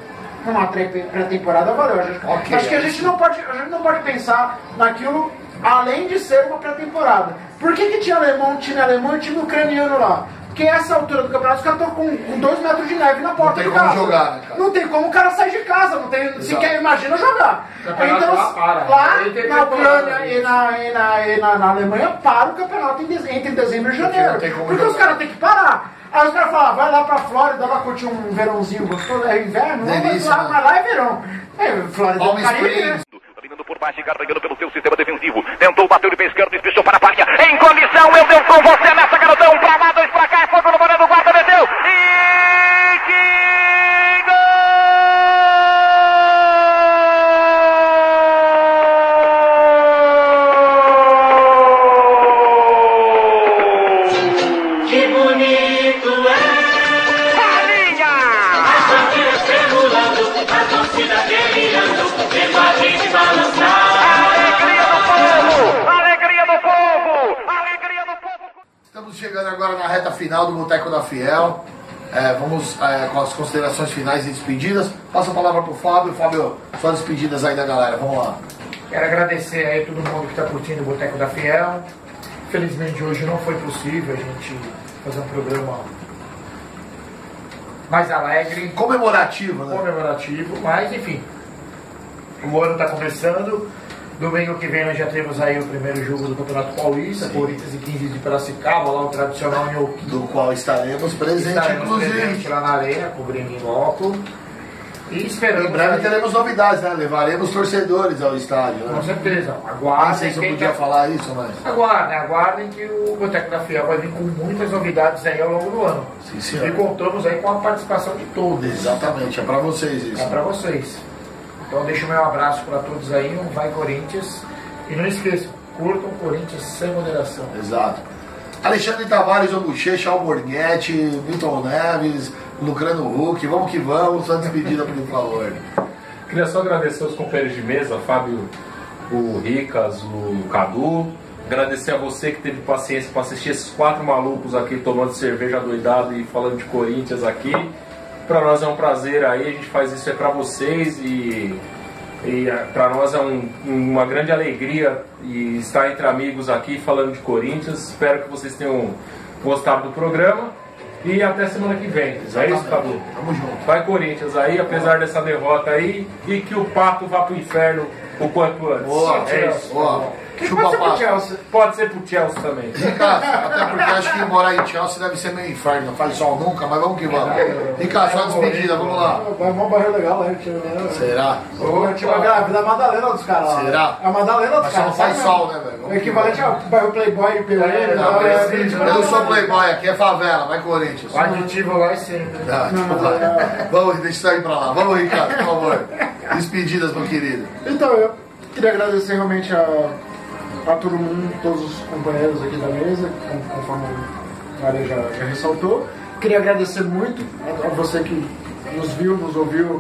numa pré-temporada valeu. Okay, acho que a gente, não pode, a gente não pode pensar naquilo além de ser uma pré-temporada. Por que, que tinha alemão, time alemão e time ucraniano lá? Porque essa altura do campeonato os caras estão com, com dois metros de neve na porta de casa. Não tem como jogar, né, cara? Não tem como o cara sair de casa, não tem, sequer imagina jogar. Então, lá, para. lá na Ucrânia e, na, e, na, e na, na Alemanha para o campeonato em dezembro, entre dezembro e janeiro. Porque jogar. Os caras têm que parar. Aí os caras falam, vai lá pra Flórida, vai curtir um verãozinho gostoso, é inverno, Delícia, mas lá, mas lá é verão. É, Flórida é Caribe, né? Dominando por baixo e carregando pelo seu sistema defensivo. Tentou, bateu de pé esquerdo, espichou para a farinha. Em condição, eu deu com você nessa, garotão. Pra lá, dois pra cá, é fogo no Moreno, guarda, meteu. E que gol! Que bonito é! Farinha! As bandeiras tremulando, a torcida guerreando, vendo a gente balançar. Alegria do povo! Alegria do povo! Alegria do povo! Estamos chegando agora na reta final do Boteco da Fiel. É, vamos é, com as considerações finais e despedidas. Passa a palavra pro Fábio. Fábio, suas despedidas aí da galera. Vamos lá. Quero agradecer aí a todo mundo que está curtindo o Boteco da Fiel. Infelizmente hoje não foi possível a gente fazer um programa mais alegre, Comemorativo, né? comemorativo, mas enfim, o ano está começando. Domingo que vem nós já temos aí o primeiro jogo do Campeonato Paulista, Corinthians e quinze de Piracicaba, lá o tradicional Nhoquinho. Do qual estaremos presentes, Estaremos inclusive. presente lá na arena, cobrindo em loco. E esperamos. Em breve aí- teremos novidades, né? Levaremos torcedores ao estádio, Com né? certeza. Não Aguardem. sei se eu quem podia tá- falar isso, mas... Aguardem, aguardem que o Boteco da Fiel vai vir com muitas novidades aí ao longo do ano. Sim, senhor. E contamos aí com a participação de todos. Exatamente, é pra vocês isso. É para vocês. Então deixa o meu abraço para todos aí, um Vai Corinthians. E não esqueçam, curtam Corinthians sem moderação. Exato. Alexandre Tavares, o Bochecha, Alborguete, Milton Neves, Lucrano Huck, vamos que vamos, sua despedida, por favor. Queria só agradecer os companheiros de mesa, Fábio, o Ricas, o Cadu. Agradecer a você que teve paciência para assistir esses quatro malucos aqui tomando cerveja doidado e falando de Corinthians aqui. Para nós é um prazer aí, a gente faz isso é para vocês e, e para nós é um, uma grande alegria e estar entre amigos aqui falando de Corinthians. Espero que vocês tenham gostado do programa e até semana que vem. É isso, Cadu? Tamo junto. Vai Corinthians aí, apesar dessa derrota aí, e que o Pato vá pro inferno o quanto antes. Boa, É isso. boa. Quem Chupa pode ser pro pato. Chelsea? Pode ser pro Chelsea também. Ricardo, até porque acho que morar em Chelsea deve ser meio inferno, não faz sol nunca, mas vamos que vamos. Ricardo, sua despedida, vamos lá. Vai um bairro legal lá, tio, né? Será? Ô, tipo, a Vida Madalena dos caras lá. Será? A Madalena dos Mas só caras. não faz sabe sol, mesmo? né, velho? O equivalente ao bairro Playboy e Peleira. Não, né? eu não sou playboy, aqui é favela, vai Corinthians. O aditivo lá é sempre. Ah, desculpa. Vamos, deixa isso aí pra lá. Vamos, Ricardo, por favor. Despedidas, meu querido. Então, eu queria agradecer realmente a, a todo mundo, todos os companheiros aqui da mesa, com- conforme o Mário já, já ressaltou. Queria agradecer muito a, a você que nos viu, nos ouviu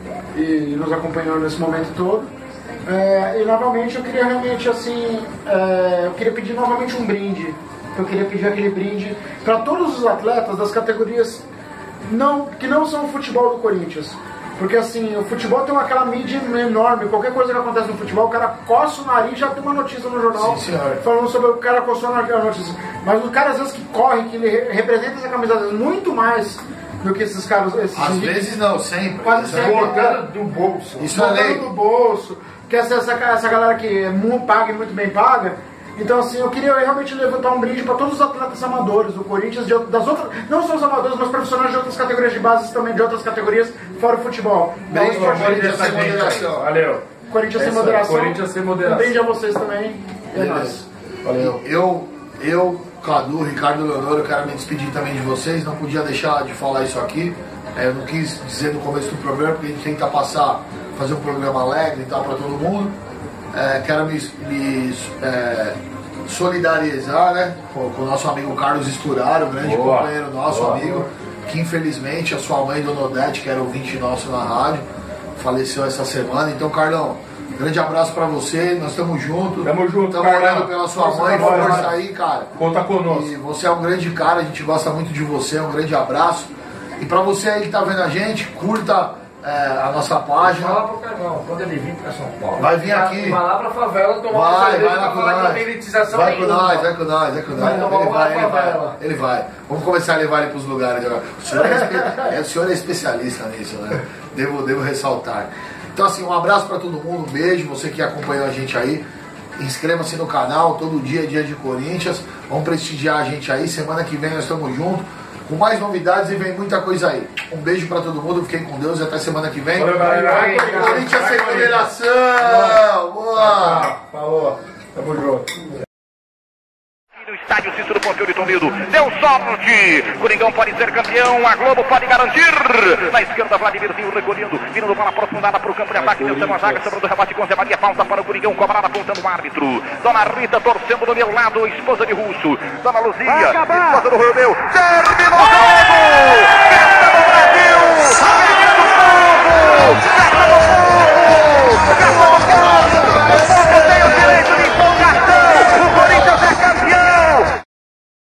e nos acompanhou nesse momento todo. É, e novamente eu queria realmente assim, é, eu queria pedir novamente um brinde. Eu queria pedir aquele brinde para todos os atletas das categorias não, que não são o futebol do Corinthians. Porque assim, o futebol tem aquela mídia enorme, qualquer coisa que acontece no futebol, o cara coça o nariz e já tem uma notícia no jornal Sim, senhor. falando sobre o cara coçou a notícia. Mas o cara às vezes que corre, que ele re- representa essa camisa às vezes, muito mais do que esses caras. Esses Às indivíduos. vezes não, sempre. Quase Isso é sempre. importante. Do bolso. Isso é Botando lei. no bolso, que essa, essa, essa galera que é muito paga e muito bem paga. Então assim, eu queria realmente levantar um brinde para todos os atletas amadores do Corinthians, de, das outras, não só os amadores, mas profissionais de outras categorias de base também, de outras categorias, fora o futebol. Bem, Então, Corinthians Corinthians sem sem moderação. Valeu. Corinthians sem É isso aí, moderação. Corinthians sem moderação. Um brinde a vocês também. É Beleza. nóis. Valeu. Eu, eu, Cadu, Ricardo Leonor, eu quero me despedir também de vocês. Não podia deixar de falar isso aqui. É, eu não quis dizer no começo do programa, porque a gente tenta passar, fazer um programa alegre e tal para todo mundo. É, quero me, me é, solidarizar, né, com, com o nosso amigo Carlos Esturaro, um grande Boa. companheiro nosso, Boa. amigo, que infelizmente a sua mãe, Dona Odete, que era ouvinte nosso na rádio, faleceu essa semana. Então, Carlão, grande abraço pra você, nós estamos juntos. Tamo junto, Estamos Carlão. orando pela sua Força mãe, pra nós, força mano. aí, cara. Conta conosco. E você é um grande cara, a gente gosta muito de você, um grande abraço. E pra você aí que tá vendo a gente, curta é, a nossa página. Fala pro Carlão, quando ele vir pra São Paulo. Vai vir aqui. Vai lá pra favela tomar Vai, uma vai cerveja lá pra com falar nós. que não tem elitização Vai com nenhuma. nós, vai com nós, vai com nós. Vai Ele tomar uma vai, ele favela. vai, ele vai. Vamos começar a levar ele pros lugares agora. O senhor é, espe- é, o senhor é especialista nisso, né? Devo, devo ressaltar. Então assim, um abraço pra todo mundo, um beijo, você que acompanhou a gente aí. Inscreva-se no canal, todo dia é dia de Corinthians. Vamos prestigiar a gente aí. Semana que vem nós estamos juntos com mais novidades e vem muita coisa aí. Um beijo pra todo mundo, fiquem com Deus e até semana que vem. Valeu, galera. Corinthians sem moderação! Boa! Falou. Tamo junto. No estádio Cícero Pompeu de Toledo, deu sorte, Coringão pode ser campeão, a Globo pode garantir, na esquerda Vladimirzinho recolhendo, vindo bola aprofundada para o campo de ataque, tentando a zaga, sobre o rebate com Zé Maria, falta para o Coringão, cobrada apontando o árbitro, Dona Rita torcendo do meu lado, esposa de Russo, Dona Luzia, esposa do Romeu, terminou o jogo!